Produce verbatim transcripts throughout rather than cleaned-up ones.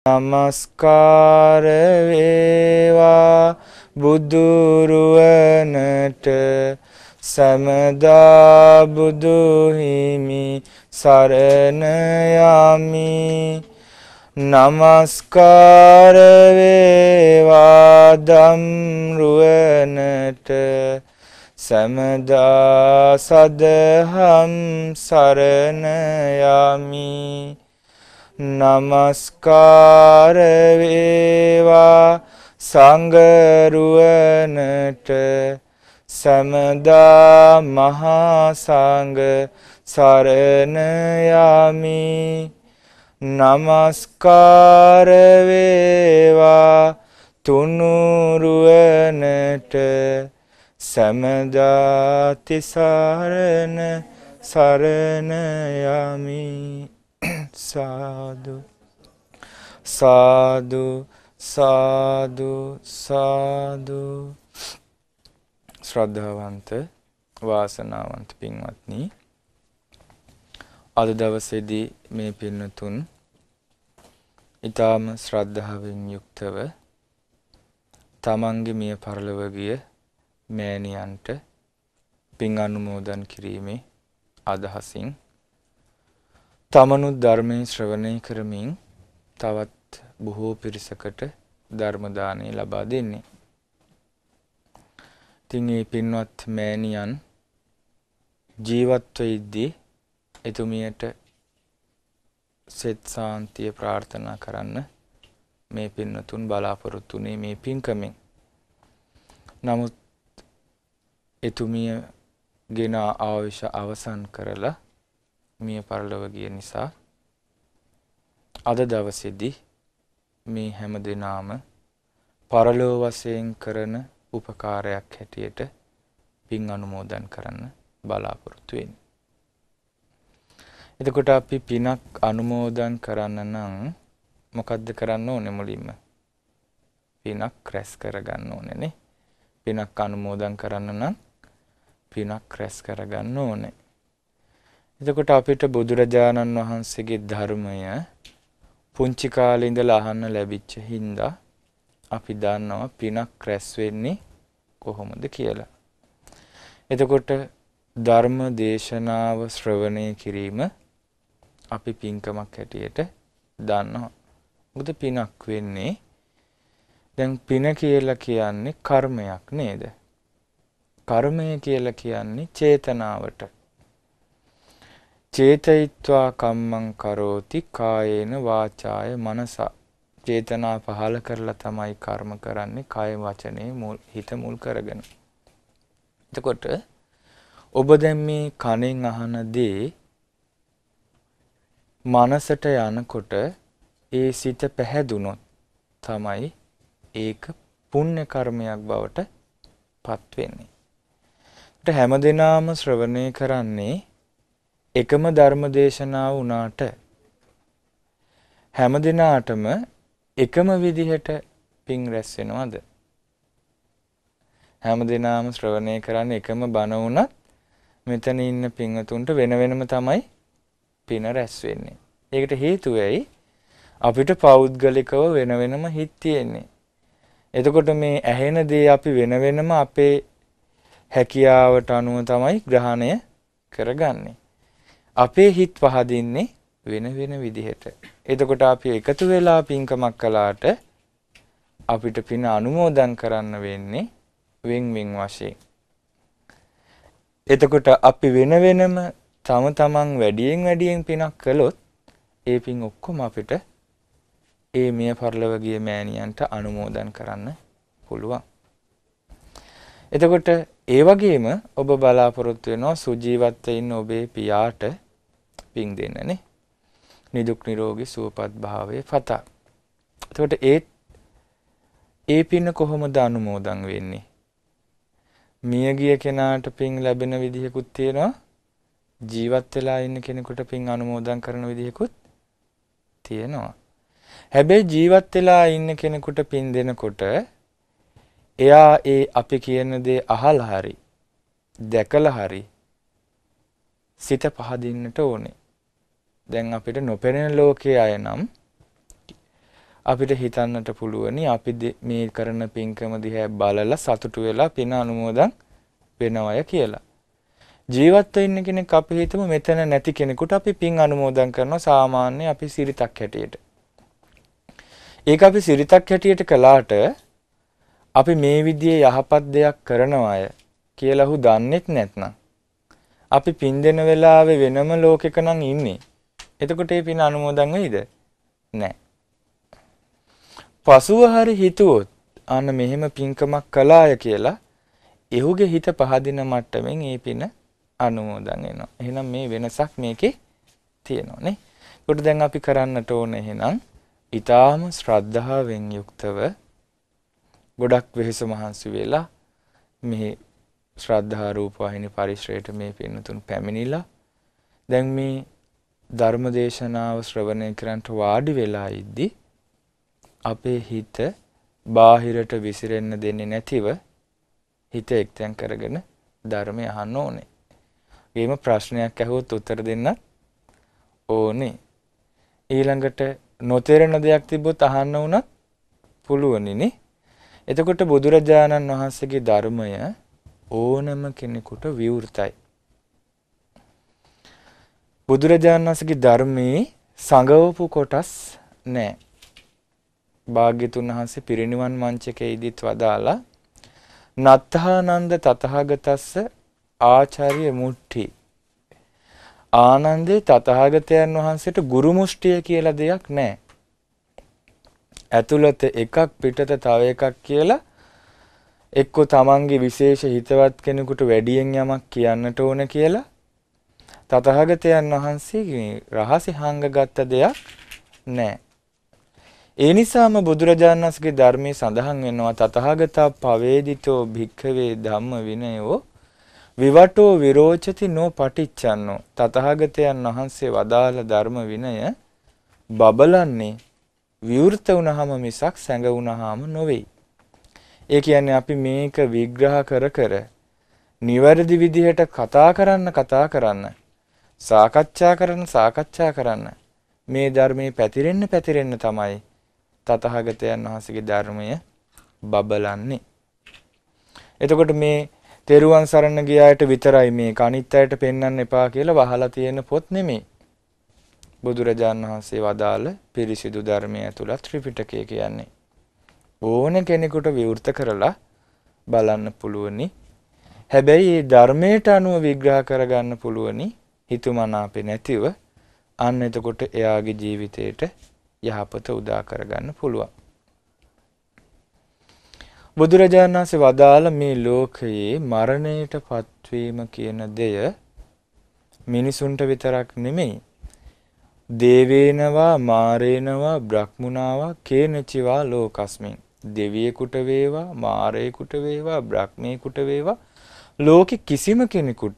නමස්කාර වේවා බුදුරුවනට සමදා බුදු හිමි සරණ යමි. නමස්කාර වේවා ධම්රුවනට සමදා සදහම් සරණ යමි. නමස්කාර වේවා සංඝරුවනට සමදා මහා සංඝ සරණ යමි. නමස්කාර වේවා තුනුරුවනට සමදා තිසරණ සරණ යමි. සාදු සාදු සාදු සාදු. ශ්‍රද්ධාවන්ත වාසනාවන්ත පින්වත්නි, අද දවසේදී මේ පින්තුන් ඊටාම ශ්‍රද්ධාවෙන් යුක්තව තමන්ගේ මිය පරලොව ගිය මෑණියන්ට පින් අනුමෝදන් කිරීමේ අදහසින් තමනුත් ධර්මයේ ශ්‍රවණය කරමින් තවත් බොහෝ පිරිසකට ධර්ම දානය ලබා දෙන්නේ. ඉතින් මේ පින්වත් මෑණියන් ජීවත්ව ඉද්දී එතුමියට සෙත් සාන්තිය ප්‍රාර්ථනා කරන්න මේ පින්වතුන් බලාපොරොත්තු වුණේ මේ පින්කමෙන්. නමුත් එතුමිය ගෙන ආයුෂ අවසන් කරලා මිය පරලොව ගිය නිසා අද දවසේදී මේ හැම දිනාම පරලොව වශයෙන් කරන උපකාරයක් හැටියට පින් අනුමෝදන් කරන්න බලාපොරොත්තු වෙන්නේ. එතකොට අපි පිනක් අනුමෝදන් කරන්න නම් මොකද්ද කරන්න ඕනේ? මුලින්ම පිනක් රැස් කරගන්න ඕනේ නේ. පිනක් අනුමෝදන් කරන්න නම් පිනක් රැස් කරගන්න ඕනේ. එතකොට අපිට බුදුරජාණන් වහන්සේගේ ධර්මය පුංචි කාලේ ඉඳලා අහන්න ලැබිච්ච හින්දා අපි දන්නවා පිනක් රැස් වෙන්නේ කොහොමද කියලා. එතකොට ධර්ම දේශනාව ශ්‍රවණය කිරීම අපි පින්කමක් හැටියට දන්නවා. මොකද පිනක් වෙන්නේ දැන් පින කියලා කියන්නේ කර්මයක් නේද? කර්මය කියලා කියන්නේ චේතනාවට. චේතයිත්වා කම්මං කරෝති කායේන වාචාය මනසා. චේතනා පහල කරලා තමයි කර්ම කරන්නේ, කාය වචනේ මුල් හිත මුල් කරගෙන. එතකොට ඔබ දැන් මේ කනෙන් අහන දේ මනසට යනකොට ඒ සිත පැහැදුනොත් තමයි ඒක පුණ්‍ය කර්මයක් බවට පත් වෙන්නේ. ඒත් හැමදෙනාම ශ්‍රවණය කරන්නේ එකම ධර්ම දේශනාව වුණාට හැම දිනාටම එකම විදිහට පින් රැස් වෙනවද? හැම දිනාම ශ්‍රවණය කරන්නේ එකම බණ වුණත් මෙතන ඉන්න පින්වතුන්ට වෙන වෙනම තමයි පින රැස් වෙන්නේ. ඒකට හේතුව ඇයි? අපිට පෞද්ගලිකව වෙන වෙනම හිත් තියෙන්නේ. එතකොට මේ ඇහෙන දේ අපි වෙන වෙනම අපේ හැකියාවට අනුව තමයි ග්‍රහණය කරගන්නේ. අපේ හිත් පහදින්නේ වෙන වෙන විදිහට. එතකොට අපි එකතු වෙලා පින්කමක් කළාට අපිට පින අනුමෝදන් කරන්න වෙන්නේ වෙන් වෙන් වශයෙන්. එතකොට අපි වෙන වෙනම තම තමන් වැඩියෙන් වැඩියෙන් පිනක් කළොත් ඒ පින් ඔක්කොම අපිට ඒ මිය පරලොව ගිය මෑණියන්ට අනුමෝදන් කරන්න පුළුවන්. එතකොට ඒ වගේම ඔබ බලාපොරොත්තු වෙනවා සුජීවත්ව ඉන්න ඔබේ පියාට පින් දෙන්නනේ. නිදුක් නිරෝගී සුවපත් භාවයේ පතා. එතකොට ඒ ඒ පින කොහොමද අනුමෝදන් වෙන්නේ? මිය ගිය කෙනාට පින් ලැබෙන විදිහකුත් තියෙනවා. ජීවත් වෙලා ඉන්න කෙනෙකුට පින් අනුමෝදන් කරන විදිහකුත් තියෙනවා. හැබැයි ජීවත් වෙලා ඉන්න කෙනෙකුට පින් දෙනකොට එයා ඒ අපි කියන දේ අහලා හරි දැකලා හරි සිත පහදින්නට ඕනේ. දැන් අපිට නොපෙනෙන ලෝකයේ අය නම් අපිට හිතන්නට පුළුවනි අපි මේ කරන පින්කම දිහා බලලා සතුටු වෙලා පින අනුමෝදන් වෙනවය කියලා. ජීවත් වෙන්න කෙනෙක් අපි හිතමු මෙතන නැති කෙනෙකුට අපි පින් අනුමෝදන් කරනවා සාමාන්‍ය අපි සිරිතක් හැටියට. ඒක අපි සිරිතක් හැටියට කළාට අපි මේ විදිහේ යහපත් දෙයක් කරනවාය කියලා හු දන්නෙත් නැත්නම් අපි පින් දෙන වෙලාවේ වෙනම ලෝකෙක නම් ඉන්නේ. එතකොට ඒ පින් අනුමෝදන් වෙයිද? නැහැ. පසුව හරි හිතුවොත් අන්න මෙහෙම පින්කමක් කළාය කියලා එහුගේ හිත පහදින මට්ටමින් ඒ පින අනුමෝදන් වෙනවා. එහෙනම් මේ වෙනසක් මේකේ තියෙනවා නේ. ඒකට දැන් අපි කරන්නට ඕන එහෙනම් ඊටාම ශ්‍රද්ධාවෙන් යුක්තව ගොඩක් වෙහෙස මහන්සි වෙලා මේ ශ්‍රද්ධා රූප වාහිනී පරිශ්‍රයට මේ පින්නතුන් පැමිණිලා දැන් මේ ධර්ම දේශනාව ශ්‍රවණය කරන්ට වාඩි වෙලා ඉද්දි අපේ හිත බාහිරට විසිරෙන්න දෙන්නේ නැතිව හිත එක්තෙන් කරගෙන ධර්මය අහන්න ඕනේ. ඊම ප්‍රශ්නයක් අහුවොත් උත්තර දෙන්න ඕනේ. ඊළඟට නොතේරෙන දෙයක් තිබ්බොත් අහන්න උනත් පුළුවනිනේ. එතකොට බුදුරජාණන් වහන්සේගේ ධර්මය ඕනම කෙනෙකුට විවෘතයි. බුදුරජාණන් වහන්සේගේ ධර්මයේ සංගවපු කොටස් නැහැ. භාග්‍යතුන් වහන්සේ පිරිනිවන් මංචකයේදීත් වදාලා නත්ථානන්ද තතහාගතස්ස ආචාර්ය මුට්ටි. ආනන්දේ තතහාගතයන් වහන්සේට ගුරු මුෂ්ටිය කියලා දෙයක් නැහැ. ඇතුළත එකක් පිටත තව එකක් කියලා එක්ක තමන්ගේ විශේෂ හිතවත් කෙනෙකුට වැඩියෙන් යමක් කියන්නට ඕන කියලා තතහාගතයන් වහන්සේ රහසි හංගගත්ත දෙයක් නැහැ. ඒ නිසාම බුදුරජාණන් වහන්සේගේ ධර්මයේ සඳහන් වෙනවා තතහාගතා පවේදිතෝ භික්ඛවේ ධම්ම විනයෝ විවටෝ විරෝචති නෝ පටිච්චන්නෝ. තතහාගතයන් වහන්සේ වදාළ ධර්ම විනය බබලන්නේ විවෘත වුණාම මිසක් සැඟ වුණාම නොවේ. ඒ කියන්නේ අපි මේක විග්‍රහ කර කර නිවැරදි විදිහට කතා කරන්න කතා කරන්න සාකච්ඡා කරන්න සාකච්ඡා කරන්න මේ ධර්මයේ පැතිරෙන්න පැතිරෙන්න තමයි තතහාගතයන් වහන්සේගේ ධර්මය බබලන්නේ. එතකොට මේ තෙරුවන් සරණ ගියාට විතරයි මේ අනිත් අයට පෙන්වන්න එපා කියලා වහලා තියෙන පොත් නෙමෙයි. බුදුරජාණන් වහන්සේ වදාළ පිරිසිදු ධර්මයේ ඇතුළත් ත්‍රිපිටකය කියන්නේ. ඕන කෙනෙකුට විවෘත කරලා බලන්න පුළුවනි. හැබැයි මේ ධර්මයට අනුව විග්‍රහ කරගන්න පුළුවනි හිතුමනාපේ නැතිව. අන්න එතකොට එයාගේ ජීවිතේට යහපත උදා කරගන්න පුළුවන්. බුදුරජාණන් වහන්සේ වදාළ මේ ලෝකයේ මරණයට පත්වීම කියන දෙය මිනිසුන්ට විතරක් නෙමෙයි. දේවේනවා මාරේනවා බ්‍රහ්මුණාවා කේනචිවා ලෝකස්මින්. දෙවියෙකුට වේවා මාරයෙකුට වේවා බ්‍රහ්මයෙකුට වේවා ලෝකෙ කිසිම කෙනෙකුට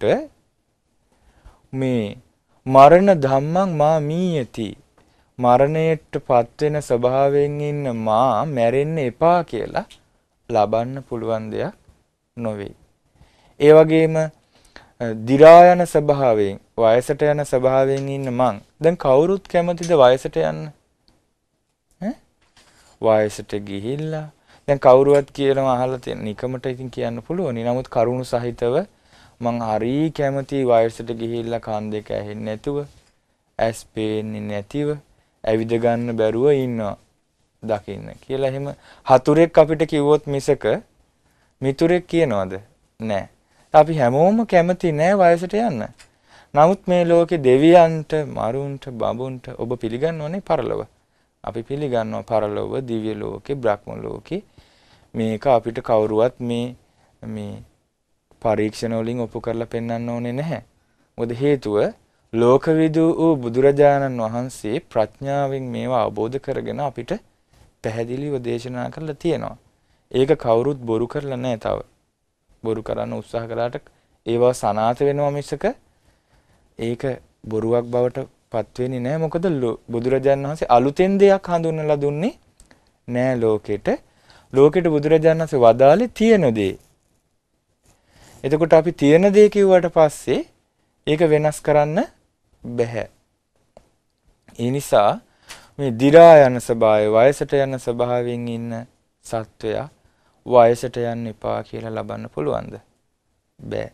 මේ මරණ ධම්මං මා මීයති මරණයට පත්වෙන ස්වභාවයෙන් ඉන්න මා මැරෙන්න එපා කියලා ලබන්න පුළුවන් දෙයක් නොවේ. ඒ වගේම දිරා යන ස්වභාවයෙන් වයසට යන ස්වභාවයෙන් ඉන්න මං දැන් කවුරුත් කැමතිද වයසට යන්න? ඈ වයසට ගිහිල්ලා දැන් කවුරුවත් කියනවා අහලා තියෙන නිකමට ඉතින් කියන්න පුළුවන්. නමුත් කරුණු සහිතව මං හරි කැමති වයසට ගිහිල්ලා කන් දෙක ඇහෙන්නේ නැතුව ඇස් පේන්නේ නැතිව ඇවිද ගන්න බැරුව ඉන්නවා දකින්න කියලා එහෙම හතුරෙක් අපිට කිව්වොත් මිසක මිතුරෙක් කියනවද? නැහැ. අපි හැමෝම කැමති නෑ වයසට යන්න. නමුත් මේ ලෝකේ දෙවියන්ට, මරුන්ට, බඹුන්ට ඔබ පිළිගන්නවනේ පරලොව. අපි පිළිගන්නවා පරලොව, දිව්‍ය ලෝකේ, බ්‍රහ්ම ලෝකේ. මේක අපිට කවුරුවත් මේ මේ පරීක්ෂණ වලින් ඔප්පු කරලා පෙන්වන්න ඕනේ නැහැ. මොකද හේතුව ලෝකවිදු වූ බුදුරජාණන් වහන්සේ ප්‍රඥාවෙන් මේවා අවබෝධ කරගෙන අපිට පැහැදිලිව දේශනා කරලා තියෙනවා. ඒක කවුරුත් බොරු කරලා නැහැ තව. බොරු කරන්න උත්සාහ කළාට ඒවා සනාථ වෙනවා මිසක ඒක බොරුවක් බවට පත් වෙන්නේ නැහැ. මොකද බුදුරජාණන් වහන්සේ අලුතෙන් දෙයක් හඳුන්වලා දුන්නේ නැහැ ලෝකෙට. ලෝකෙට බුදුරජාණන් වහන්සේ වදාළේ තියෙන දේ. එතකොට අපි තියෙන දේ කිව්වට පස්සේ ඒක වෙනස් කරන්න බැහැ. ඒ නිසා මේ දි รา යන ස්වභාවය වයසට යන ස්වභාවයෙන් ඉන්න සත්වයා වයසට යන්න එපා කියලා ලබන්න පුළුවන්ද? බෑ.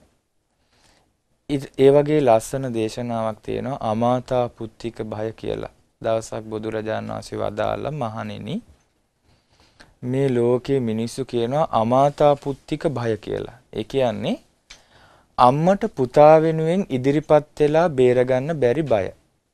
ඒ වගේ ලස්සන දේශනාවක් තියෙනවා අමාතා පුත්තික භය කියලා. දවසක් බුදුරජාණන් වහන්සේ වදාළා මහණෙනි මේ ලෝකයේ මිනිස්සු කියනවා අමාතා පුත්තික භය කියලා. ඒ කියන්නේ අම්මට පුතා වෙනුවෙන් ඉදිරිපත් වෙලා බේරගන්න බැරි බය.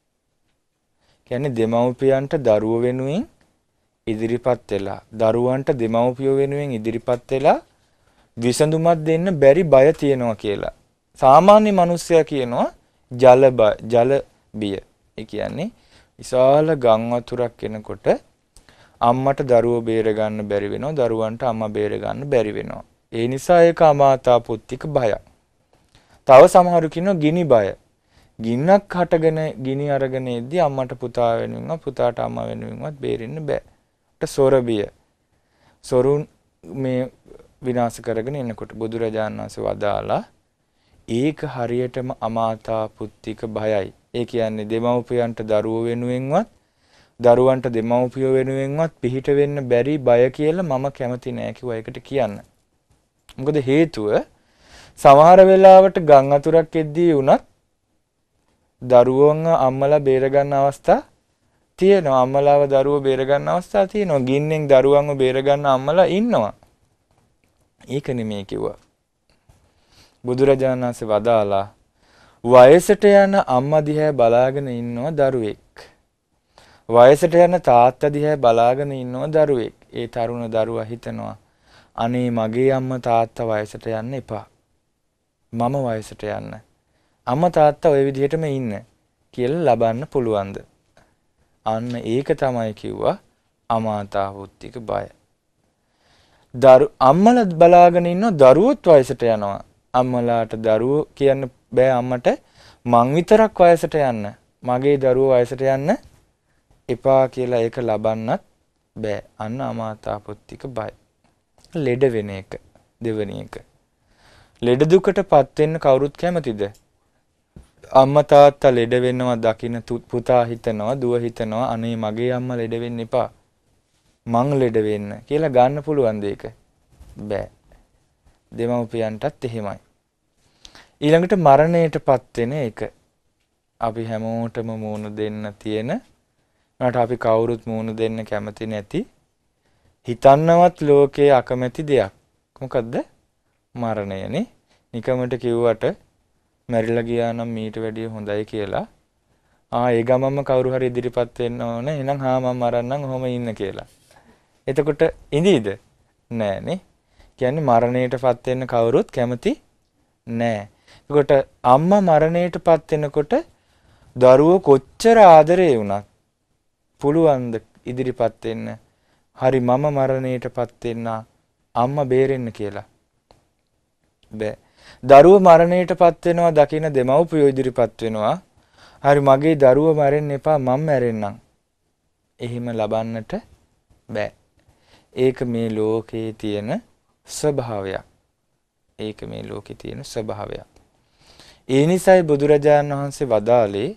කියන්නේ දෙමව්පියන්ට දරුවෝ වෙනුවෙන් ඉදිරිපත් වෙලා දරුවන්ට දෙමව්පියෝ වෙනුවෙන් ඉදිරිපත් වෙලා විසඳුමක් දෙන්න බැරි බය තියෙනවා කියලා. සාමාන්‍ය මිනිස්සයා කියනවා ජල ජල බිය. ඒ කියන්නේ විශාල ගම් වතුරක් එනකොට අම්මට දරුවෝ බේර ගන්න බැරි වෙනවා දරුවන්ට අම්මා බේර ගන්න බැරි වෙනවා. ඒ නිසා ඒක අමාතා පුත්තික බය. තව සමහරු කියනවා ගිනි බය. ගින්නක් හටගෙන ගිනි අරගෙන ඉද්දි අම්මට පුතා වෙනුවෙන්වත් පුතාට අම්මා වෙනුවෙන්වත් බේරෙන්න බෑ. ඒට සොරබිය. සොරුන් මේ විනාශ කරගෙන එනකොට බුදුරජාණන් වහන්සේ වදාලා ඒක හරියටම අමාතා පුත්තික බයයි. ඒ කියන්නේ දෙමව්පියන්ට දරුවෝ වෙනුවෙන්වත් දරුවන්ට දෙමව්පියෝ වෙනුවෙන්වත් පිහිට වෙන්න බැරි බය කියලා මම කැමති නෑ කිව්වා ඒකට කියන්න. මොකද හේතුව සමහර වෙලාවට ගම් අතුරක් එද්දී වුණත් දරුවෝන් අම්මලා බේර ගන්න අවස්ථා තියෙනවා. අම්මලාව දරුවෝ බේර ගන්න අවස්ථා තියෙනවා. ගින්නෙන් දරුවන්ව බේර ගන්න අම්මලා ඉන්නවා. ඒක නෙමෙයි කිව්වා. බුදුරජාණන් වහන්සේ වදාලා වයසට යන අම්මා දිහා බලාගෙන ඉන්නවා දරුවෙක්. වයසට යන තාත්තා දිහා බලාගෙන ඉන්නවා දරුවෙක්. ඒ තරුණ දරුවා හිතනවා අනේ මගේ අම්මා තාත්තා වයසට යන්න එපා. මම වයසට යන්න. අම්මා තාත්තා ওই විදිහටම ඉන්න කියලා ලබන්න පුළුවන්ද? අන්න ඒක තමයි කිව්වා අමාතා පුත්තික බය. දරු අම්මලා බලාගෙන ඉන්නවා දරුවොත් වයසට යනවා. අම්මලාට දරුවෝ කියන්න බෑ අම්මට මං විතරක් වයසට යන්න. මගේ දරුවෝ වයසට යන්න එපා කියලා ඒක ලබන්නත් බෑ. අන්න අමාතා පුත්තික බය. ලෙඩ වෙන එක දෙවෙනි එක. ලෙඩ දුකටපත් වෙන්න කවුරුත් කැමතිද? අම්මා තාත්තා ලෙඩ වෙනවා දකින්න පුතා හිතනවා දුව හිතනවා අනේ මගේ අම්මා ලෙඩ වෙන්න එපා. මං ලෙඩ වෙන්න කියලා ගන්න පුළුවන්ද ඒක? බෑ. දෙමව්පියන්ටත් එහෙමයි. ඊළඟට මරණයටපත් වෙන එක. අපි හැමෝටම මූණ දෙන්න තියෙන නට අපි කවුරුත් මූණ දෙන්න කැමති නැති හිතන්නවත් ලෝකයේ අකමැති දෙයක්. මොකද්ද? මරණයනේ. නිකමට කිව්වට මැරිලා ගියා නම් මීට වැඩිය හොඳයි කියලා. ආ ඒ ගමම්ම කවුරු හරි ඉදිරිපත් වෙන්න ඕනේ. එහෙනම් හා මම මරන්නම් ඔහොම ඉන්න කියලා. එතකොට ඉඳීද? නෑනේ. කියන්නේ මරණයටපත් වෙන්න කවුරුත් කැමති නෑ. එතකොට අම්මා මරණයටපත් වෙනකොට දරුවෝ කොච්චර ආදරේ වුණත් පුළුවන්ද ඉදිරිපත් වෙන්න? හරි මම මරණයටපත් වෙන්න අම්මා බේරෙන්න කියලා. බෑ. දරුවෝ මරණයටපත් වෙනවා දකින්න දෙමව්පියෝ ඉදිරිපත් වෙනවා. හරි මගේ දරුවා මැරෙන්න එපා මම මැරෙන්නම්. එහෙම ලබන්නට බෑ. ඒක මේ ලෝකේ තියෙන ස්වභාවයක්. ඒක මේ ලෝකේ තියෙන ස්වභාවයක්. ඒ නිසායි බුදුරජාණන් වහන්සේ වදාළේ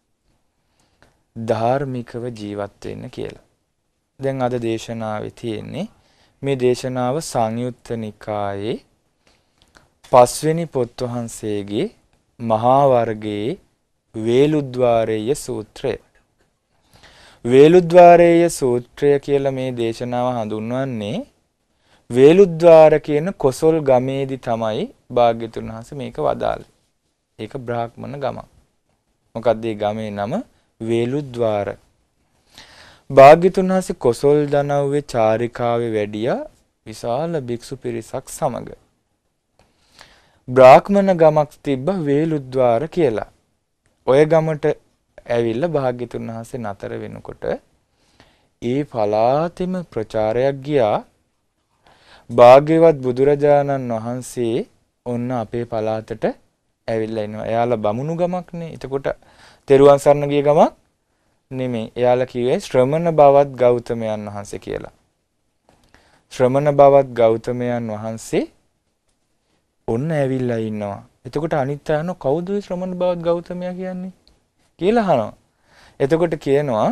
ධාර්මිකව ජීවත් වෙන්න කියලා. දැන් අද දේශනාවේ තියෙන්නේ මේ දේශනාව සංයුත්ත නිකායේ පස්වෙනි පොත් වහන්සේගේ මහා වර්ගයේ වේලුද්වාරේය සූත්‍රය. වේලුද්වාරේය සූත්‍රය කියලා මේ දේශනාව හඳුන්වන්නේ වේලුද්වාර කියන කොසල් ගමේදී තමයි භාග්‍යතුන් වහන්සේ මේක වදාළේ. ඒක බ්‍රාහ්මණ ගම. මොකක්ද මේ ගමේ නම? වේලුද්වාර. භාග්‍යතුන් වහන්සේ කොසල් දනව්වේ චාරිකාවේ වැඩියා විශාල භික්ෂු පිරිසක් සමග. බ්‍රාහ්මණ ගමක් තිබ්බ වේලුද්වාර කියලා. ඔය ගමට ඇවිල්ලා භාග්‍යතුන් වහන්සේ නතර වෙනකොට ඒ පළාතෙම ප්‍රචාරයක් ගියා. භාග්‍යවත් බුදුරජාණන් වහන්සේ ඔන්න අපේ පළාතට ඇවිල්ලා ඉනවා. එයාලා බමුණු ගමක්නේ. එතකොට තෙරුවන් සරණ ගිය ගමක් නෙමෙයි. එයාලා කිව්වේ ශ්‍රමණ බවත් ගෞතමයන් වහන්සේ කියලා. ශ්‍රමණ බවත් ගෞතමයන් වහන්සේ ඔන්න ඇවිල්ලා ඉන්නවා. එතකොට අනිත් අයන කවුද ශ්‍රමණ බවත් ගෞතමයා කියන්නේ කියලා අහනවා. එතකොට කියනවා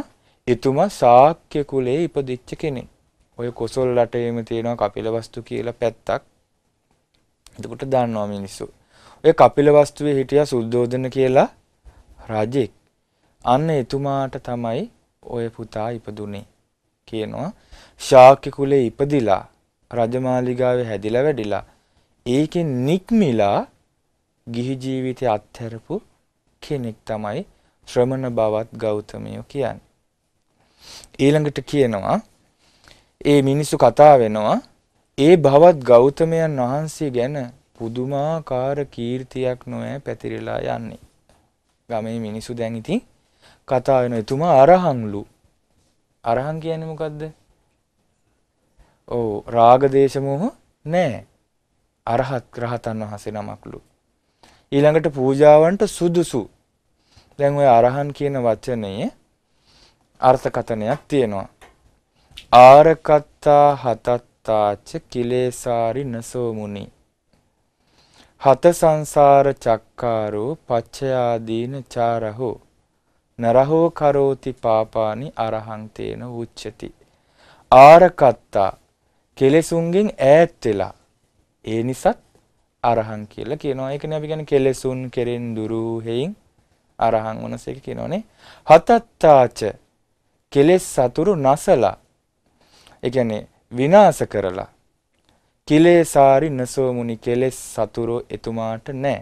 එතුමා ශාක්‍ය කුලේ ඉපදිච්ච කෙනෙක්. ඔය කොසල් රටේම තියෙනවා කපිලවස්තු කියලා පැත්තක්. එතකොට දන්නවා මිනිස්සු. ඔය කපිලවස්තුවේ හිටියා සුද්ධෝදන කියලා රජෙක්. අන්න එතුමාට තමයි ඔය පුතා ඉපදුනේ කියනවා. ශාක්‍ය කුලේ ඉපදිලා රජමාලිගාවේ හැදිලා වැඩිලා ඒකෙන් නික්මිලා ගිහි ජීවිතය අත්හැරපු කෙනෙක් තමයි ශ්‍රමණ බවත් ගෞතමයෝ කියන්නේ. ඊළඟට කියනවා ඒ මිනිස්සු කතා වෙනවා ඒ භවත් ගෞතමයන් වහන්සේ ගැන පුදුමාකාර කීර්තියක් නොෑ පැතිරලා යන්නේ. ගමේ මිනිස්සු දැන් ඉතින් කතා වෙනවා එතුමා අරහන්ලු. අරහන් කියන්නේ මොකද්ද? ඔව් රාග දේශ මොහ නෑ. අරහත් රහතන් වහන්සේ නමක්ලු. ඊළඟට පූජාවන්ට සුදුසු. දැන් ඔය අරහන් කියන වචනේ අර්ථකථනයක් තියෙනවා. ආරකත්තා හතත්තාච කිලේසාරි නසෝ මුනි. හත සංසාර චක්කාරෝ පච්චයාදීන චාරහෝ නරහෝ කරෝති පාපානි අරහං තේන උච්චති. ආරකත්තා කෙලෙසුන්ගෙන් ඈත් වෙලා ඒ නිසාත් අරහං කියලා කියනවා. ඒකනේ අපි කියන්නේ කෙලෙසුන් කෙරෙන් දුරු හේයින් අරහං වනස එක කියනෝනේ. හතත්තාච කෙලෙස් සතුරු නසලා ඒ කියන්නේ විනාශ කරලා කිලේසාරි නසෝ මුනි කෙලෙස් සතුරු එතුමාට නැහැ.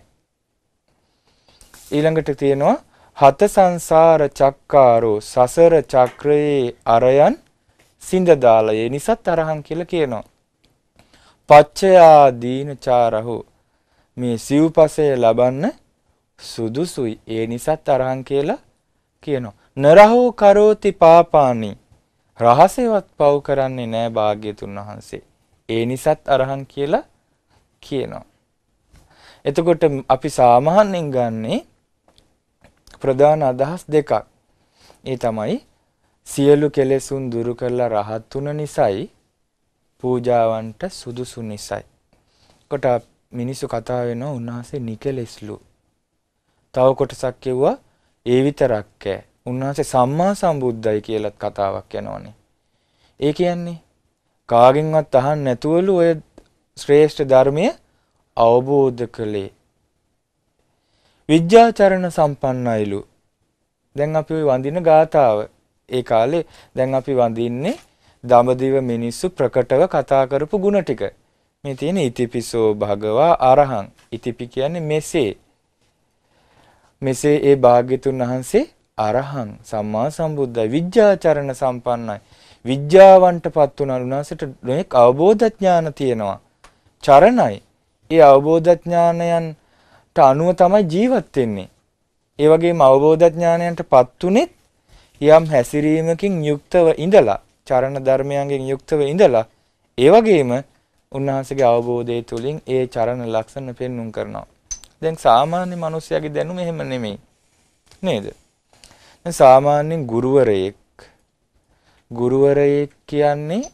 ඊළඟට තියෙනවා හත සංසාර චක්කාරෝ සසර චක්‍රයේ අරයන් සිඳ දාලා ඒ නිසාත් අරහං කියලා කියනවා. පච්චයා දීන චාරහෝ මේ සිව්පසය ලබන්න සුදුසුයි ඒ නිසාත් අරහං කියලා කියනවා. නරහෝ කරෝති පාපානි රහසේවත් පව් කරන්නේ නැහැ භාග්‍යතුන් වහන්සේ. ඒ නිසාත් අරහං කියලා කියනවා. එතකොට අපි සාමාන්‍යයෙන් ගන්නේ ප්‍රධාන අදහස් දෙකක්. ඒ තමයි සියලු කෙලෙසුන් දුරු කරලා රහත් වුණ නිසායි පූජාවන්ට සුදුසු නිසායි. කොට මිනිස්සු කතා වෙනවා උන්වහන්සේ නිකලෙස්ලු. තව කොටසක් කිව්වා ඒ විතරක් ඈ. උන්වහන්සේ සම්මා සම්බුද්දයි කියලාත් කතාවක් යනවනේ. ඒ කියන්නේ කාගෙන්වත් අහන්න නැතුවලු ඔය ශ්‍රේෂ්ඨ ධර්මය අවබෝධ කළේ. විද්‍යාචරණ සම්පන්නයිලු. දැන් අපි ওই වඳින ගාථාව ඒ කාලේ දැන් අපි වඳින්නේ දඹදිව මිනිස්සු ප්‍රකටව කතා කරපු ಗುಣ ටික. මේ තියෙන ඉතිපිසෝ භගවා අරහං. ඉතිපි කියන්නේ මෙසේ. මෙසේ ඒ භාග්‍යතුන් වහන්සේ අරහං සම්මා සම්බුද්ධයි විද්‍යාචරණ සම්පන්නයි. විද්‍යාවන්ටපත් වුණ උන්වහන්සේට නොඑක් අවබෝධ ඥාන තියෙනවා. චරණයි. ඒ අවබෝධ ඥානයන්ට අනුව තමයි ජීවත් වෙන්නේ. ඒ වගේම අවබෝධ ඥානයන්ටපත් උනේත් යම් හැසිරීමකින් යුක්තව ඉඳලා චරණ ධර්මයන්ගෙන් යුක්තව ඉඳලා ඒ වගේම උන්වහන්සේගේ අවබෝධය තුළින් ඒ චරණ ලක්ෂණ පෙන්눔 කරනවා. දැන් සාමාන්‍ය මිනිස්යාගේ දැනුම එහෙම නෙමෙයි. නේද? දැන් සාමාන්‍යයෙන් ගුරුවරයෙක් ගුරුවරයෙක් කියන්නේ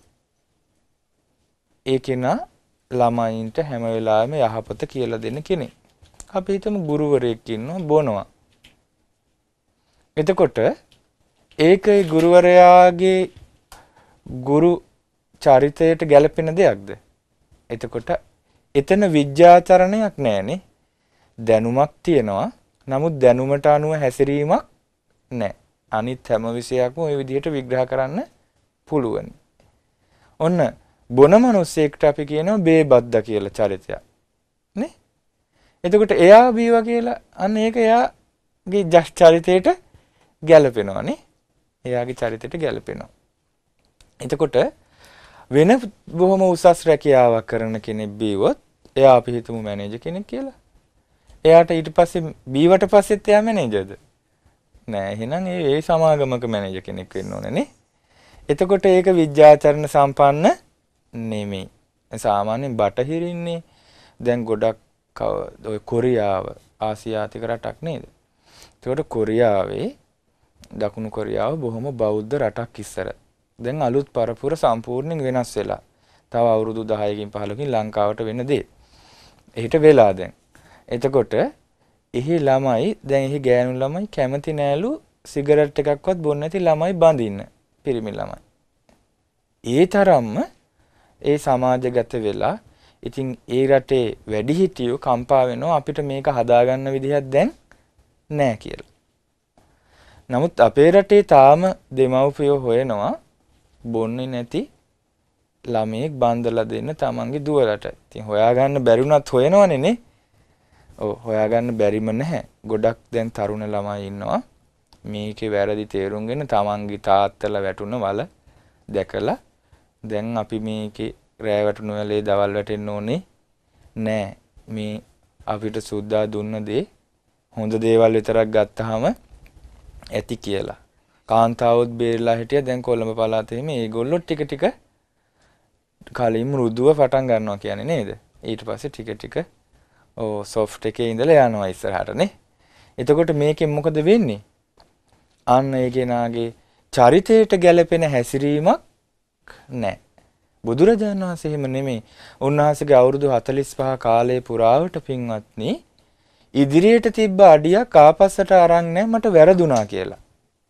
ඒ කෙනා ළමයින්ට හැම වෙලාවෙම යහපත කියලා දෙන කෙනෙක්. අපි හිතමු ගුරුවරයෙක් ඉන්නවා බොනවා. එතකොට ඒකේ ගුරුවරයාගේ ගුරු චරිතයට ගැලපෙන දෙයක්ද? එතකොට එතන විද්‍යාචරණයක් නැහැනේ. දැනුමක් තියෙනවා. නමුත් දැනුමට අනුව හැසිරීමක් නැහැ. අනිත් හැම විෂයක්ම ওই විදිහට විග්‍රහ කරන්න පුළුවන්. ඔන්න බොන මිනිස්සෙක්ට අපි කියනවා බේබද්ද කියලා චරිතයක්. නේ? එතකොට එයා බීවා කියලා අන්න ඒක එයාගේ ජස් චරිතයට ගැලපෙනවා නේ. එයාගේ චරිතයට ගැලපෙනවා. එතකොට වෙන බොහොම උසස් රැකියාවක් කරන කෙනෙක් බීවොත් එයා අපි හිතමු මැනේජර් කෙනෙක් කියලා. එයාට ඊට පස්සේ බීවට පස්සෙත් එයා මැනේජර්ද? නෑ. එහෙනම් ඒ ඒ සමාගමක මැනේජර් කෙනෙක් වෙන්න ඕනේ නේ. එතකොට ඒක විද්‍යාචරණ සම්පන්න නෙමෙයි. සාමාන්‍යයෙන් බටහිරින්නේ දැන් ගොඩක් ඔය කොරියාව ආසියාතික රටක් නේද? ඒකට කොරියාවේ දකුණු කොරියාව බොහොම බෞද්ධ රටක් ඉස්සර. දැන් අලුත් පරපුර සම්පූර්ණයෙන් වෙනස් වෙලා. තව අවුරුදු දහයකින් පහළොවකින් ලංකාවට වෙන දේ. එහෙට වෙලා දැන්. එතකොට එහි ළමයි දැන් එහි ගෑනු ළමයි කැමති නෑලු සිගරට් එකක්වත් බොන්නේ නැති ළමයි බඳින්න පිරිමි ළමයි. ඒ තරම්ම ඒ සමාජගත වෙලා ඉතින් ඒ රටේ වැඩිහිටියෝ කම්පා වෙනවා අපිට මේක හදාගන්න විදිහක් දැන් නැහැ කියලා. නමුත් අපේ රටේ තාම දෙමව්පියෝ හොයනවා බොන්නේ නැති ළමයෙක් බඳලා දෙන්න තමන්ගේ දුවලට. ඉතින් හොයාගන්න බැරිුණත් හොයනවනේ නේ. ඔව් හොයාගන්න බැරිම නැහැ. ගොඩක් දැන් තරුණ ළමයි ඉන්නවා. මේකේ වැරදි තේරුම්ගෙන තමන්ගේ තාත්තලා වැටුණ වල දැකලා දැන් අපි මේකේ රෑ වැටුණු වෙලේ දවල් වැටෙන්න ඕනේ නෑ. මේ අපිට සුද්දා දුන්න දේ හොඳ දේවල් විතරක් ගත්තාම ඇති කියලා. කාන්තාවොත් බේරලා හිටියා. දැන් කොළඹ පළාතේ මේගොල්ලෝ ටික ටික කලින් මෘදුව පටන් ගන්නවා කියන්නේ නේද? ඊට පස්සේ ටික ටික ඕ සොෆ්ට් එකේ ඉඳලා යනවා ඉස්සරහට නේ. එතකොට මේකෙන් මොකද වෙන්නේ? අන්න ඒ කෙනාගේ චරිතයට ගැළපෙන හැසිරීමක් නැහැ. බුදුරජාණන් වහන්සේ එහෙම නෙමෙයි. උන්වහන්සේගේ අවුරුදු හතළිස් පහ කාලයේ පුරාවට පින්වත්නි ඉදිරියට තිබ්බ අඩියක් ආපස්සට අරන් නැහැ මට වැරදුනා කියලා.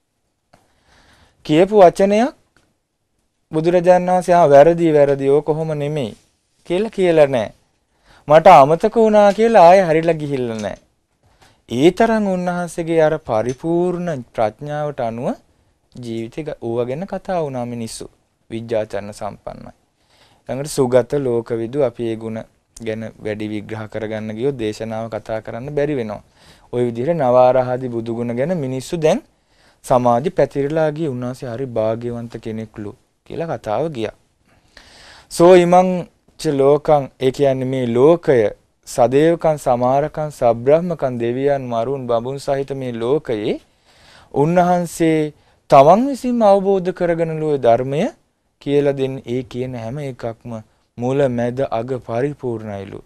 කියපු වචනයක් බුදුරජාණන් වහන්සේ ආ වැරදි වැරදි ඕක කොහොම නෙමෙයි කියලා කියලා නැහැ. මට අමතක වුණා කියලා ආයෙ හරිලා ගිහිල්ලා නැහැ. ඒ තරම් උන්වහන්සේගේ අර පරිපූර්ණ ප්‍රඥාවට අනුව ජීවිතේ ඌව ගැන කතා වුණා මිනිස්සු. විද්‍යාචරණ සම්පන්නයි. ළඟට සුගත ලෝකවිදු අපි ඒ ගුණ ගැන වැඩි විග්‍රහ කරගන්න ගියොත් දේශනාව කතා කරන්න බැරි වෙනවා. ওই විදිහට නවාරහදී බුදු ගුණ ගැන මිනිස්සු දැන් සමාධි පැතිරලා ගිය උන්වහන්සේ හරි භාග්‍යවන්ත කෙනෙක්ලු කියලා කතාව ගියා. සෝ ඉමං ච ලෝකං ඒ කියන්නේ මේ ලෝකය සදේවකං සමාරකං සබ්‍රහ්මකං දෙවියන් මරුන් බඹුන් සහිත මේ ලෝකයේ උන්වහන්සේ තමන් විසින්ම අවබෝධ කරගෙන ලෝය ධර්මය කියලා දෙන්න ඒ කියන හැම එකක්ම මුල මැද අග පරිපූර්ණයිලු.